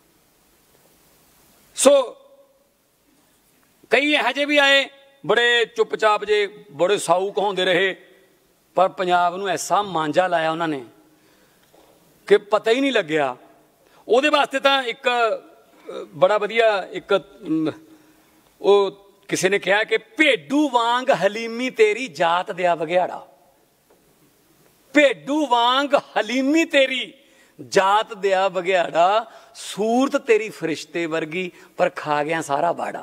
सो कई इहो जे भी आए बड़े चुपचाप जे, बड़े साऊ कहाउंदे रहे, पर पंजाब नूं ऐसा मांझा लाया उन्होंने कि पता ही नहीं लग्या। उहदे वास्ते तां एक बड़ा वधिया एक वो किसी ने कहा कि भेडू वांग हलीमी तेरी जात दिया बघियाड़ा, भेडू वांग हलीमी तेरी जात दिया बघियाड़ा, सूरत तेरी फरिश्ते वर्गी पर खा गया सारा बाड़ा।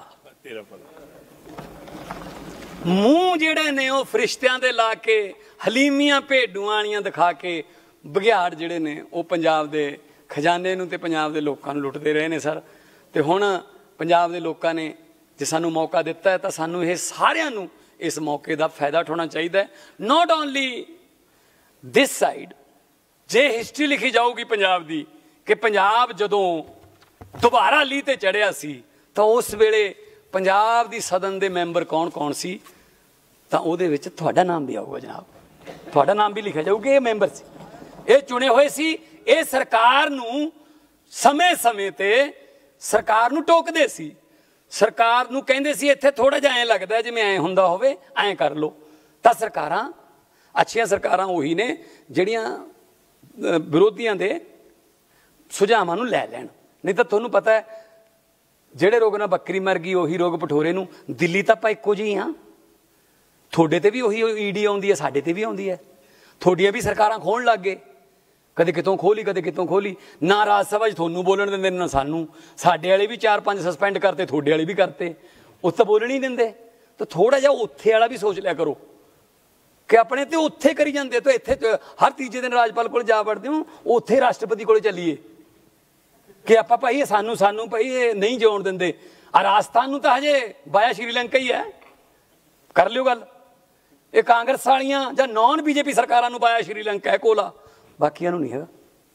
मूँह जिहड़े ने वो फरिश्तियां दे ला के, हलीमियां भेडूआं वालियां दिखा के बघियाड़ जिहड़े ने वो पंजाब दे खजाने नूं ते पंजाब दे लोकां नूं लुटदे रहे ने सर। ते हुण पंजाब दे लोकां ने जे सानूं मौका दिता है तो सानूं ये सारिआं नूं इस मौके का फायदा उठाना चाहिए। नॉट ओनली दिस साइड, जे हिस्टरी लिखी जाऊगी पंजाब की कि पंजाब जदों दोबारा लीह ते चढ़िया सी तो उस वेले पंजाब दी सदन दे मैंबर कौन कौन सी, ਤਾਂ ਉਹਦੇ ਵਿੱਚ ਤੁਹਾਡਾ ਨਾਮ ਵੀ ਆਊਗਾ ਜਨਾਬ, ਤੁਹਾਡਾ ਨਾਮ ਵੀ ਲਿਖਿਆ ਜਾਊਗਾ। ਇਹ ਮੈਂਬਰ ਸੀ, ਇਹ ਚੁਣੇ ਹੋਏ ਸੀ, ਇਹ ਸਰਕਾਰ ਨੂੰ ਸਮੇਂ ਸਮੇਂ ਤੇ ਸਰਕਾਰ ਨੂੰ ਟੋਕਦੇ ਸੀ, ਸਰਕਾਰ ਨੂੰ ਕਹਿੰਦੇ ਸੀ ਇੱਥੇ ਥੋੜਾ ਜਿਹਾ ਐਂ ਲੱਗਦਾ ਜਿਵੇਂ ਐਂ ਹੁੰਦਾ ਹੋਵੇ, ਐਂ ਕਰ ਲਓ। ਤਾਂ ਸਰਕਾਰਾਂ ਅੱਛੀਆਂ ਸਰਕਾਰਾਂ ਉਹੀ ਨੇ ਜਿਹੜੀਆਂ ਵਿਰੋਧੀਆਂ ਦੇ ਸੁਝਾਵਾਂ ਨੂੰ ਲੈ ਲੈਣ। ਨਹੀਂ ਤਾਂ ਤੁਹਾਨੂੰ ਪਤਾ ਹੈ ਜਿਹੜੇ ਰੋਗ ਨਾਲ ਬੱਕਰੀ ਮਰ ਗਈ ਉਹੀ ਰੋਗ ਭਟੋਰੇ ਨੂੰ। ਦਿੱਲੀ ਤਾਂ ਆਪਾਂ ਇੱਕੋ ਜਿਹੀ ਹਾਂ, ਤੁਹਾਡੇ ਤੇ ਵੀ ਉਹੀ ਈਡੀ ਆਉਂਦੀ ਹੈ, ਸਾਡੇ ਤੇ ਵੀ ਆਉਂਦੀ ਹੈ। ਤੁਹਾਡੀਆਂ ਵੀ ਸਰਕਾਰਾਂ ਖੋਲ੍ਹਣ ਲੱਗ ਗਏ, ਕਦੇ ਕਿਤੋਂ ਖੋਲੀ ਕਦੇ ਕਿਤੋਂ ਖੋਲੀ। ਨਾ ਰਾਜ ਸਭਾ 'ਚ ਤੁਹਾਨੂੰ ਬੋਲਣ ਦਿੰਦੇ ਨਾ ਸਾਨੂੰ, ਸਾਡੇ ਵਾਲੇ ਵੀ ਚਾਰ ਪੰਜ ਸਸਪੈਂਡ ਕਰਤੇ, ਤੁਹਾਡੇ ਵਾਲੇ ਵੀ ਕਰਤੇ, ਉਸ ਤਾਂ ਬੋਲਣ ਹੀ ਦਿੰਦੇ। ਤਾਂ ਥੋੜ੍ਹਾ ਜਿਹਾ ਉੱਥੇ ਵਾਲਾ ਵੀ ਸੋਚ ਲਿਆ ਕਰੋ ਕਿ ਆਪਣੇ ਤੇ ਉੱਥੇ ਕਰੀ ਜਾਂਦੇ ਤਾਂ ਇੱਥੇ ਹਰ ਤੀਜੇ ਦਿਨ ਰਾਜਪਾਲ ਕੋਲ ਜਾ ਵੜਦੇ ਹੋ, ਉੱਥੇ ਰਾਸ਼ਟਰਪਤੀ ਕੋਲ ਚੱਲੀਏ ਕਿ ਆਪਾਂ ਭਾਈ ਸਾਨੂੰ ਸਾਨੂੰ ਭਾਈ ਇਹ ਨਹੀਂ ਜਿਉਣ ਦਿੰਦੇ। ਆ ਰਾਜਸਥਾਨ ਨੂੰ ਤਾਂ ਹਜੇ ਬਾਇਆ ਸ਼੍ਰੀਲੰਕਾ ਹੀ ਹੈ, ਕਰ ਲਿਓ ਗੱਲ। ਇਹ ਕਾਂਗਰਸ ਵਾਲੀਆਂ ਜਾਂ ਨੌਨ ਬੀਜੇਪੀ ਸਰਕਾਰਾਂ ਨੂੰ ਬਾਇਆ ਸ਼੍ਰੀਲੰਕਾ ਹੈ ਕੋਲਾ, ਬਾਕੀਆਂ ਨੂੰ ਨਹੀਂ ਹੈਗਾ।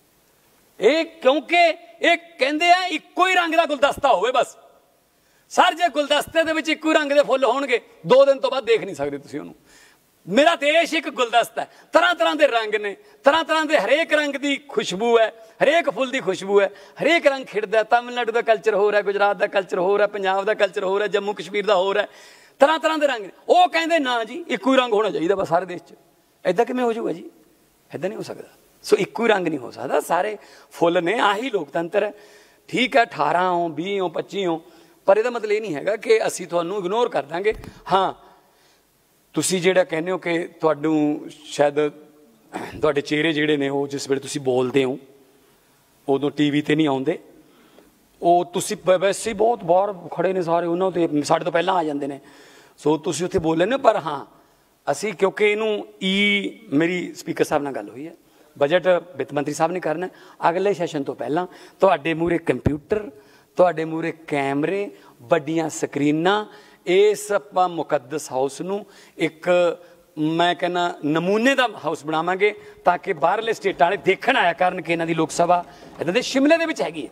ਇਹ ਕਿਉਂਕਿ ਇਹ ਕਹਿੰਦੇ ਆ ਇੱਕੋ ਹੀ ਰੰਗ ਦਾ ਗੁਲਦਸਤਾ ਹੋਵੇ ਬਸ। ਸਰ ਜੇ ਗੁਲਦਸਤੇ ਦੇ ਵਿੱਚ ਇੱਕੋ ਹੀ ਰੰਗ ਦੇ ਫੁੱਲ ਹੋਣਗੇ ਦੋ ਦਿਨ ਤੋਂ ਬਾਅਦ ਦੇਖ ਨਹੀਂ ਸਕਦੇ ਤੁਸੀਂ ਉਹਨੂੰ। ਮੇਰਾ ਦੇਸ਼ ਇੱਕ ਗੁਲਦਸਤਾ ਹੈ, ਤਰ੍ਹਾਂ ਤਰ੍ਹਾਂ ਦੇ ਰੰਗ ਨੇ, ਤਰ੍ਹਾਂ ਤਰ੍ਹਾਂ ਦੇ ਹਰੇਕ ਰੰਗ ਦੀ ਖੁਸ਼ਬੂ ਹੈ, ਹਰੇਕ ਫੁੱਲ ਦੀ ਖੁਸ਼ਬੂ ਹੈ, ਹਰੇਕ ਰੰਗ ਖਿੜਦਾ। ਤਮਿਲਨਾਡੂ ਦਾ ਕਲਚਰ ਹੋਰ ਹੈ, ਗੁਜਰਾਤ ਦਾ ਕਲਚਰ ਹੋਰ ਹੈ, ਪੰਜਾਬ ਦਾ ਕਲਚਰ ਹੋਰ ਹੈ, ਜੰਮੂ ਕਸ਼ਮੀਰ ਦਾ ਹੋਰ ਹੈ, ਤਰ੍ਹਾਂ ਤਰ੍ਹਾਂ ਦੇ ਰੰਗ ਨੇ। ਉਹ ਕਹਿੰਦੇ ਨਾ ਜੀ ਇੱਕੋ ਹੀ ਰੰਗ ਹੋਣਾ ਚਾਹੀਦਾ ਬਸ ਸਾਰੇ ਦੇਸ਼ 'ਚ। ਇੱਦਾਂ ਕਿਵੇਂ ਹੋ ਜਾਊਗਾ ਜੀ? ਇੱਦਾਂ ਨਹੀਂ ਹੋ ਸਕਦਾ। ਸੋ ਇੱਕੋ ਹੀ ਰੰਗ ਨਹੀਂ ਹੋ ਸਕਦਾ, ਸਾਰੇ ਫੁੱਲ ਨੇ। ਆਹੀ ਲੋਕਤੰਤਰ ਹੈ। ਠੀਕ ਹੈ ਅਠਾਰਾਂ ਹੋ ਵੀਹ ਹੋ ਪੱਚੀ ਹੋ, ਪਰ ਇਹਦਾ ਮਤਲਬ ਇਹ ਨਹੀਂ ਹੈਗਾ ਕਿ ਅਸੀਂ ਤੁਹਾਨੂੰ ਇਗਨੋਰ ਕਰ ਦਾਂਗੇ। ਹਾਂ ਤੁਸੀਂ ਜਿਹੜਾ ਕਹਿੰਦੇ ਹੋ ਕਿ ਤੁਹਾਨੂੰ ਸ਼ਾਇਦ ਤੁਹਾਡੇ ਚਿਹਰੇ ਜਿਹੜੇ ਨੇ ਉਹ ਜਿਸ ਵੇਲੇ ਤੁਸੀਂ ਬੋਲਦੇ ਹੋ ਉਦੋਂ ਟੀ ਵੀ 'ਤੇ ਨਹੀਂ ਆਉਂਦੇ, ਉਹ ਤੁਸੀਂ ਵੈਸੇ ਹੀ ਬਹੁਤ ਬਾਹਰ ਖੜੇ ਨੇ ਸਾਰੇ, ਉਹਨਾਂ 'ਤੇ ਸਾਡੇ ਤੋਂ ਪਹਿਲਾਂ ਆ ਜਾਂਦੇ ਨੇ। ਸੋ ਤੁਸੀਂ ਉੱਥੇ ਬੋਲ ਲੈਂਦੇ ਹੋ। ਪਰ ਹਾਂ ਅਸੀਂ ਕਿਉਂਕਿ ਇਹਨੂੰ ਈ ਮੇਰੀ ਸਪੀਕਰ ਸਾਹਿਬ ਨਾਲ ਗੱਲ ਹੋਈ ਹੈ, ਬਜਟ ਵਿੱਤ ਮੰਤਰੀ ਸਾਹਿਬ ਨੇ ਕਰਨਾ ਅਗਲੇ ਸੈਸ਼ਨ ਤੋਂ ਪਹਿਲਾਂ। ਤੁਹਾਡੇ ਮੂਹਰੇ ਕੰਪਿਊਟਰ, ਤੁਹਾਡੇ ਮੂਹਰੇ ਕੈਮਰੇ, ਵੱਡੀਆਂ ਸਕਰੀਨਾਂ, ਇਸ ਆਪਾਂ ਮੁਕੱਦਸ ਹਾਊਸ ਨੂੰ ਇੱਕ ਮੈਂ ਕਹਿੰਦਾ ਨਮੂਨੇ ਦਾ ਹਾਊਸ ਬਣਾਵਾਂਗੇ ਤਾਂ ਕਿ ਬਾਹਰਲੇ ਸਟੇਟਾਂ ਵਾਲੇ ਦੇਖਣ ਆਇਆ ਕਰਨ ਕਿ ਇਹਨਾਂ ਦੀ ਲੋਕ ਸਭਾ ਇੱਦਾਂ ਦੇ ਸ਼ਿਮਲੇ ਦੇ ਵਿੱਚ ਹੈਗੀ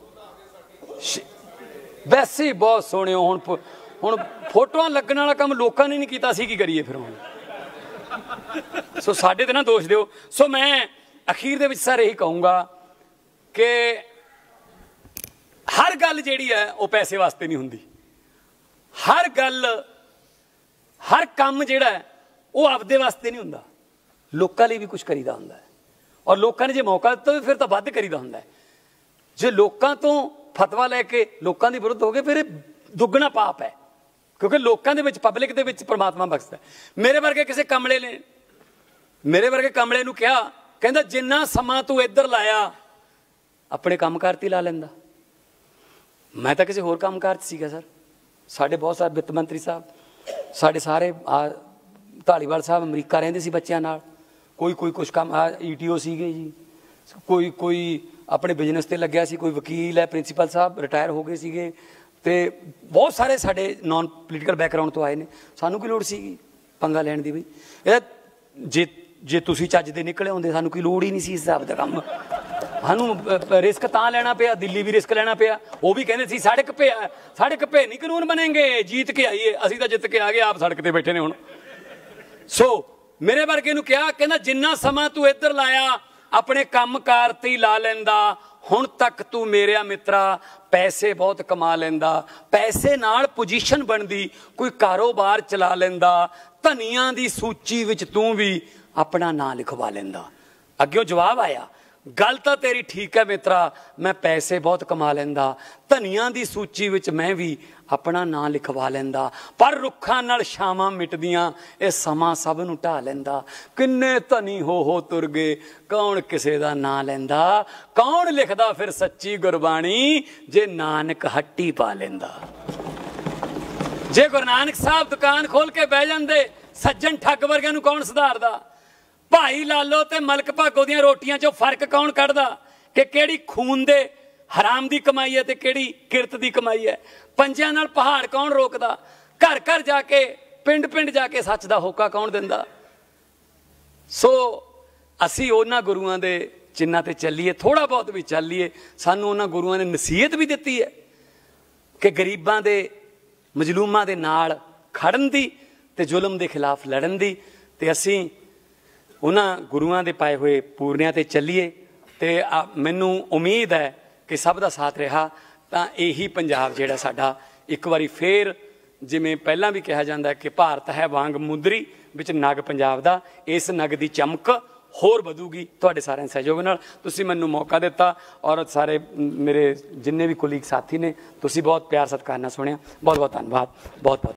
ਹੈ। ਵੈਸੇ ਹੀ ਬਹੁਤ ਸੋਹਣੇ ਹੋ। ਹੁਣ ਹੁਣ ਫੋਟੋਆਂ ਲੱਗਣ ਵਾਲਾ ਕੰਮ ਲੋਕਾਂ ਨੇ ਨਹੀਂ ਕੀਤਾ, ਅਸੀਂ ਕੀ ਕਰੀਏ ਫਿਰ ਹੁਣ? ਸੋ ਸਾਡੇ ਤੇ ਨਾ ਦੋਸ਼ ਦਿਓ। ਸੋ ਮੈਂ ਅਖੀਰ ਦੇ ਵਿੱਚ ਸਰ ਇਹੀ ਕਹੂੰਗਾ ਕਿ ਹਰ ਗੱਲ ਜਿਹੜੀ ਹੈ ਉਹ ਪੈਸੇ ਵਾਸਤੇ ਨਹੀਂ ਹੁੰਦੀ। ਹਰ ਗੱਲ ਹਰ ਕੰਮ ਜਿਹੜਾ ਹੈ ਉਹ ਆਪਦੇ ਵਾਸਤੇ ਨਹੀਂ ਹੁੰਦਾ, ਲੋਕਾਂ ਲਈ ਵੀ ਕੁਝ ਕਰੀਦਾ ਹੁੰਦਾ ਹੈ। ਔਰ ਲੋਕਾਂ ਨੇ ਜੇ ਮੌਕਾ ਦਿੱਤਾ ਫਿਰ ਤਾਂ ਵੱਧ ਕਰੀਦਾ ਹੁੰਦਾ ਹੈ। ਜੇ ਲੋਕਾਂ ਤੋਂ ਫਤਵਾ ਲੈ ਕੇ ਲੋਕਾਂ ਦੇ ਵਿਰੁੱਧ ਹੋ ਗਏ ਫਿਰ ਇਹ ਦੁੱਗਣਾ ਪਾਪ ਹੈ, ਕਿਉਂਕਿ ਲੋਕਾਂ ਦੇ ਵਿੱਚ ਪਬਲਿਕ ਦੇ ਵਿੱਚ ਪਰਮਾਤਮਾ ਬਖਸ਼ਦਾ। ਮੇਰੇ ਵਰਗੇ ਕਿਸੇ ਕਮਲੇ ਨੇ ਮੇਰੇ ਵਰਗੇ ਕਮਲੇ ਨੂੰ ਕਿਹਾ, ਕਹਿੰਦਾ ਜਿੰਨਾ ਸਮਾਂ ਤੂੰ ਇੱਧਰ ਲਾਇਆ ਆਪਣੇ ਕੰਮਕਾਰ 'ਤੇ ਲਾ ਲੈਂਦਾ। ਮੈਂ ਤਾਂ ਕਿਸੇ ਹੋਰ ਕੰਮਕਾਰ 'ਚ ਸੀਗਾ ਸਰ। ਸਾਡੇ ਬਹੁਤ ਸਾਰੇ ਵਿੱਤ ਮੰਤਰੀ ਸਾਹਿਬ, ਸਾਡੇ ਸਾਰੇ ਧਾਲੀਵਾਲ ਸਾਹਿਬ ਅਮਰੀਕਾ ਰਹਿੰਦੇ ਸੀ ਬੱਚਿਆਂ ਨਾਲ, ਕੋਈ ਕੋਈ ਕੁਛ ਕੰਮ ਈ ਟੀ ਓ ਸੀਗੇ ਜੀ, ਕੋਈ ਕੋਈ ਆਪਣੇ ਬਿਜ਼ਨਸ 'ਤੇ ਲੱਗਿਆ ਸੀ, ਕੋਈ ਵਕੀਲ ਹੈ, ਪ੍ਰਿੰਸੀਪਲ ਸਾਹਿਬ ਰਿਟਾਇਰ ਹੋ ਗਏ ਸੀਗੇ, ਅਤੇ ਬਹੁਤ ਸਾਰੇ ਸਾਡੇ ਨੋਨ ਪੋਲੀਟੀਕਲ ਬੈਕਗਰਾਊਂਡ ਤੋਂ ਆਏ ਨੇ। ਸਾਨੂੰ ਕੀ ਲੋੜ ਸੀਗੀ ਪੰਗਾ ਲੈਣ ਦੀ? ਬਈ ਇਹ ਜੇ ਜੇ ਤੁਸੀਂ ਚੱਜ ਦੇ ਨਿਕਲੇ ਹੁੰਦੇ ਸਾਨੂੰ ਕੋਈ ਲੋੜ ਹੀ ਨਹੀਂ ਸੀ ਇਸ ਹਿਸਾਬ ਦਾ ਕੰਮ। ਸਾਨੂੰ ਰਿਸਕ ਤਾਂ ਲੈਣਾ ਪਿਆ, ਦਿੱਲੀ ਵੀ ਰਿਸਕ ਲੈਣਾ ਪਿਆ। ਉਹ ਵੀ ਕਹਿੰਦੇ ਸੀ ਸੜਕ ਪੇ ਸੜਕ ਪੇ ਨਹੀਂ ਕਾਨੂੰਨ ਬਣेंगे, जीत के आइए। ਅਸੀਂ ਤਾਂ ਜਿੱਤ ਕੇ ਆ ਗਏ, ਆਪ ਸੜਕ ਤੇ ਬੈਠੇ ਨੇ ਹੁਣ। ਸੋ ਮੇਰੇ ਵਰਗੇ ਨੂੰ ਕਿਹਾ, ਕਹਿੰਦਾ ਜਿੰਨਾ ਸਮਾਂ ਤੂੰ ਇੱਧਰ ਲਾਇਆ ਆਪਣੇ ਕੰਮਕਾਰ 'ਤੇ ਹੀ ਲਾ ਲੈਂਦਾ। ਹੁਣ ਤੱਕ ਤੂੰ ਮੇਰਿਆ ਮਿੱਤਰਾ ਪੈਸੇ ਬਹੁਤ ਕਮਾ ਲੈਂਦਾ, ਪੈਸੇ ਨਾਲ ਪੋਜੀਸ਼ਨ ਬਣਦੀ, ਕੋਈ ਕਾਰੋਬਾਰ ਚਲਾ ਲੈਂਦਾ, ਧਨੀਆਂ ਦੀ ਸੂਚੀ ਵਿੱਚ ਤੂੰ ਵੀ ਆਪਣਾ ਨਾਂ ਲਿਖਵਾ ਲੈਂਦਾ। ਅੱਗਿਓਂ ਜਵਾਬ ਆਇਆ, ਗੱਲ ਤਾਂ ਤੇਰੀ ਠੀਕ ਹੈ ਮਿੱਤਰਾ, ਮੈਂ ਪੈਸੇ ਬਹੁਤ ਕਮਾ ਲੈਂਦਾ, ਧਨੀਆਂ ਦੀ ਸੂਚੀ ਵਿੱਚ ਮੈਂ ਵੀ ਆਪਣਾ ਨਾਂ ਲਿਖਵਾ ਲੈਂਦਾ, ਪਰ ਰੁੱਖਾਂ ਨਾਲ ਛਾਵਾਂ ਮਿਟਦੀਆਂ, ਇਹ ਸਮਾਂ ਸਭ ਨੂੰ ਢਾਹ ਲੈਂਦਾ। ਕਿੰਨੇ ਧਨੀ ਹੋ ਹੋ ਤੁਰ ਗਏ, ਕੌਣ ਕਿਸੇ ਦਾ ਨਾਂ ਲੈਂਦਾ, ਕੌਣ ਲਿਖਦਾ ਫਿਰ ਸੱਚੀ ਗੁਰਬਾਣੀ, ਜੇ ਨਾਨਕ ਹੱਟੀ ਪਾ ਲੈਂਦਾ। ਜੇ ਗੁਰੂ ਨਾਨਕ ਸਾਹਿਬ ਦੁਕਾਨ ਖੋਲ ਕੇ ਬਹਿ ਜਾਂਦੇ, ਸੱਜਣ ਠੱਗ ਵਰਗਿਆਂ ਨੂੰ ਕੌਣ ਸੁਧਾਰਦਾ? ਭਾਈ ਲਾਲੋ ਤੇ ਮਲਕ ਭਾਗੋ ਦੀਆਂ ਰੋਟੀਆਂ 'ਚੋਂ ਫਰਕ ਕੌਣ ਕੱਢਦਾ ਕਿ ਕਿਹੜੀ ਖੂਨ ਦੇ ਹਰਾਮ ਦੀ ਕਮਾਈ ਹੈ ਤੇ ਕਿਹੜੀ ਕਿਰਤ ਦੀ ਕਮਾਈ ਹੈ? ਪੰਜਿਆਂ ਨਾਲ ਪਹਾੜ ਕੌਣ ਰੋਕਦਾ? ਘਰ ਘਰ ਜਾ ਕੇ, ਪਿੰਡ ਪਿੰਡ ਜਾ ਕੇ ਸੱਚ ਦਾ ਹੋਕਾ ਕੌਣ ਦਿੰਦਾ? ਸੋ ਅਸੀਂ ਉਹਨਾਂ ਗੁਰੂਆਂ ਦੇ ਚਿੰਨ੍ਹਾਂ 'ਤੇ ਚੱਲੀਏ, ਥੋੜ੍ਹਾ ਬਹੁਤ ਵੀ ਚੱਲੀਏ। ਸਾਨੂੰ ਉਹਨਾਂ ਗੁਰੂਆਂ ਨੇ ਨਸੀਹਤ ਵੀ ਦਿੱਤੀ ਹੈ ਕਿ ਗਰੀਬਾਂ ਦੇ ਮਜ਼ਲੂਮਾਂ ਦੇ ਨਾਲ ਖੜਨ ਦੀ, ਤੇ ਜ਼ੁਲਮ ਦੇ ਖਿਲਾਫ ਲੜਨ ਦੀ, ਤੇ ਅਸੀਂ ਉਹਨਾਂ ਗੁਰੂਆਂ ਦੇ ਪਾਏ ਹੋਏ ਪੂਰਨਿਆਂ ਤੇ ਚੱਲੀਏ। ਤੇ ਮੈਨੂੰ ਉਮੀਦ ਹੈ ਕਿ ਸਭ ਦਾ ਸਾਥ ਰਿਹਾ ਤਾਂ ਇਹੀ ਪੰਜਾਬ ਜਿਹੜਾ ਸਾਡਾ ਇੱਕ ਵਾਰੀ ਫੇਰ, ਜਿਵੇਂ ਪਹਿਲਾਂ ਵੀ ਕਿਹਾ ਜਾਂਦਾ ਕਿ ਭਾਰਤ ਹੈ ਵਾਂਗ ਮੁੰਦਰੀ ਵਿੱਚ ਨਗ ਪੰਜਾਬ ਦਾ, ਇਸ ਨਗ ਦੀ ਚਮਕ ਹੋਰ ਵਧੂਗੀ ਤੁਹਾਡੇ ਸਾਰਿਆਂ ਦੇ ਸਹਿਯੋਗ ਨਾਲ। ਤੁਸੀਂ ਮੈਨੂੰ ਮੌਕਾ ਦਿੱਤਾ ਔਰ ਸਾਰੇ ਮੇਰੇ ਜਿੰਨੇ ਵੀ ਕੁਲੀਗ ਸਾਥੀ ਨੇ, ਤੁਸੀਂ ਬਹੁਤ ਪਿਆਰ ਸਤਿਕਾਰ ਨਾਲ ਸੁਣਿਆ। ਬਹੁਤ ਬਹੁਤ ਧੰਨਵਾਦ, ਬਹੁਤ ਬਹੁਤ।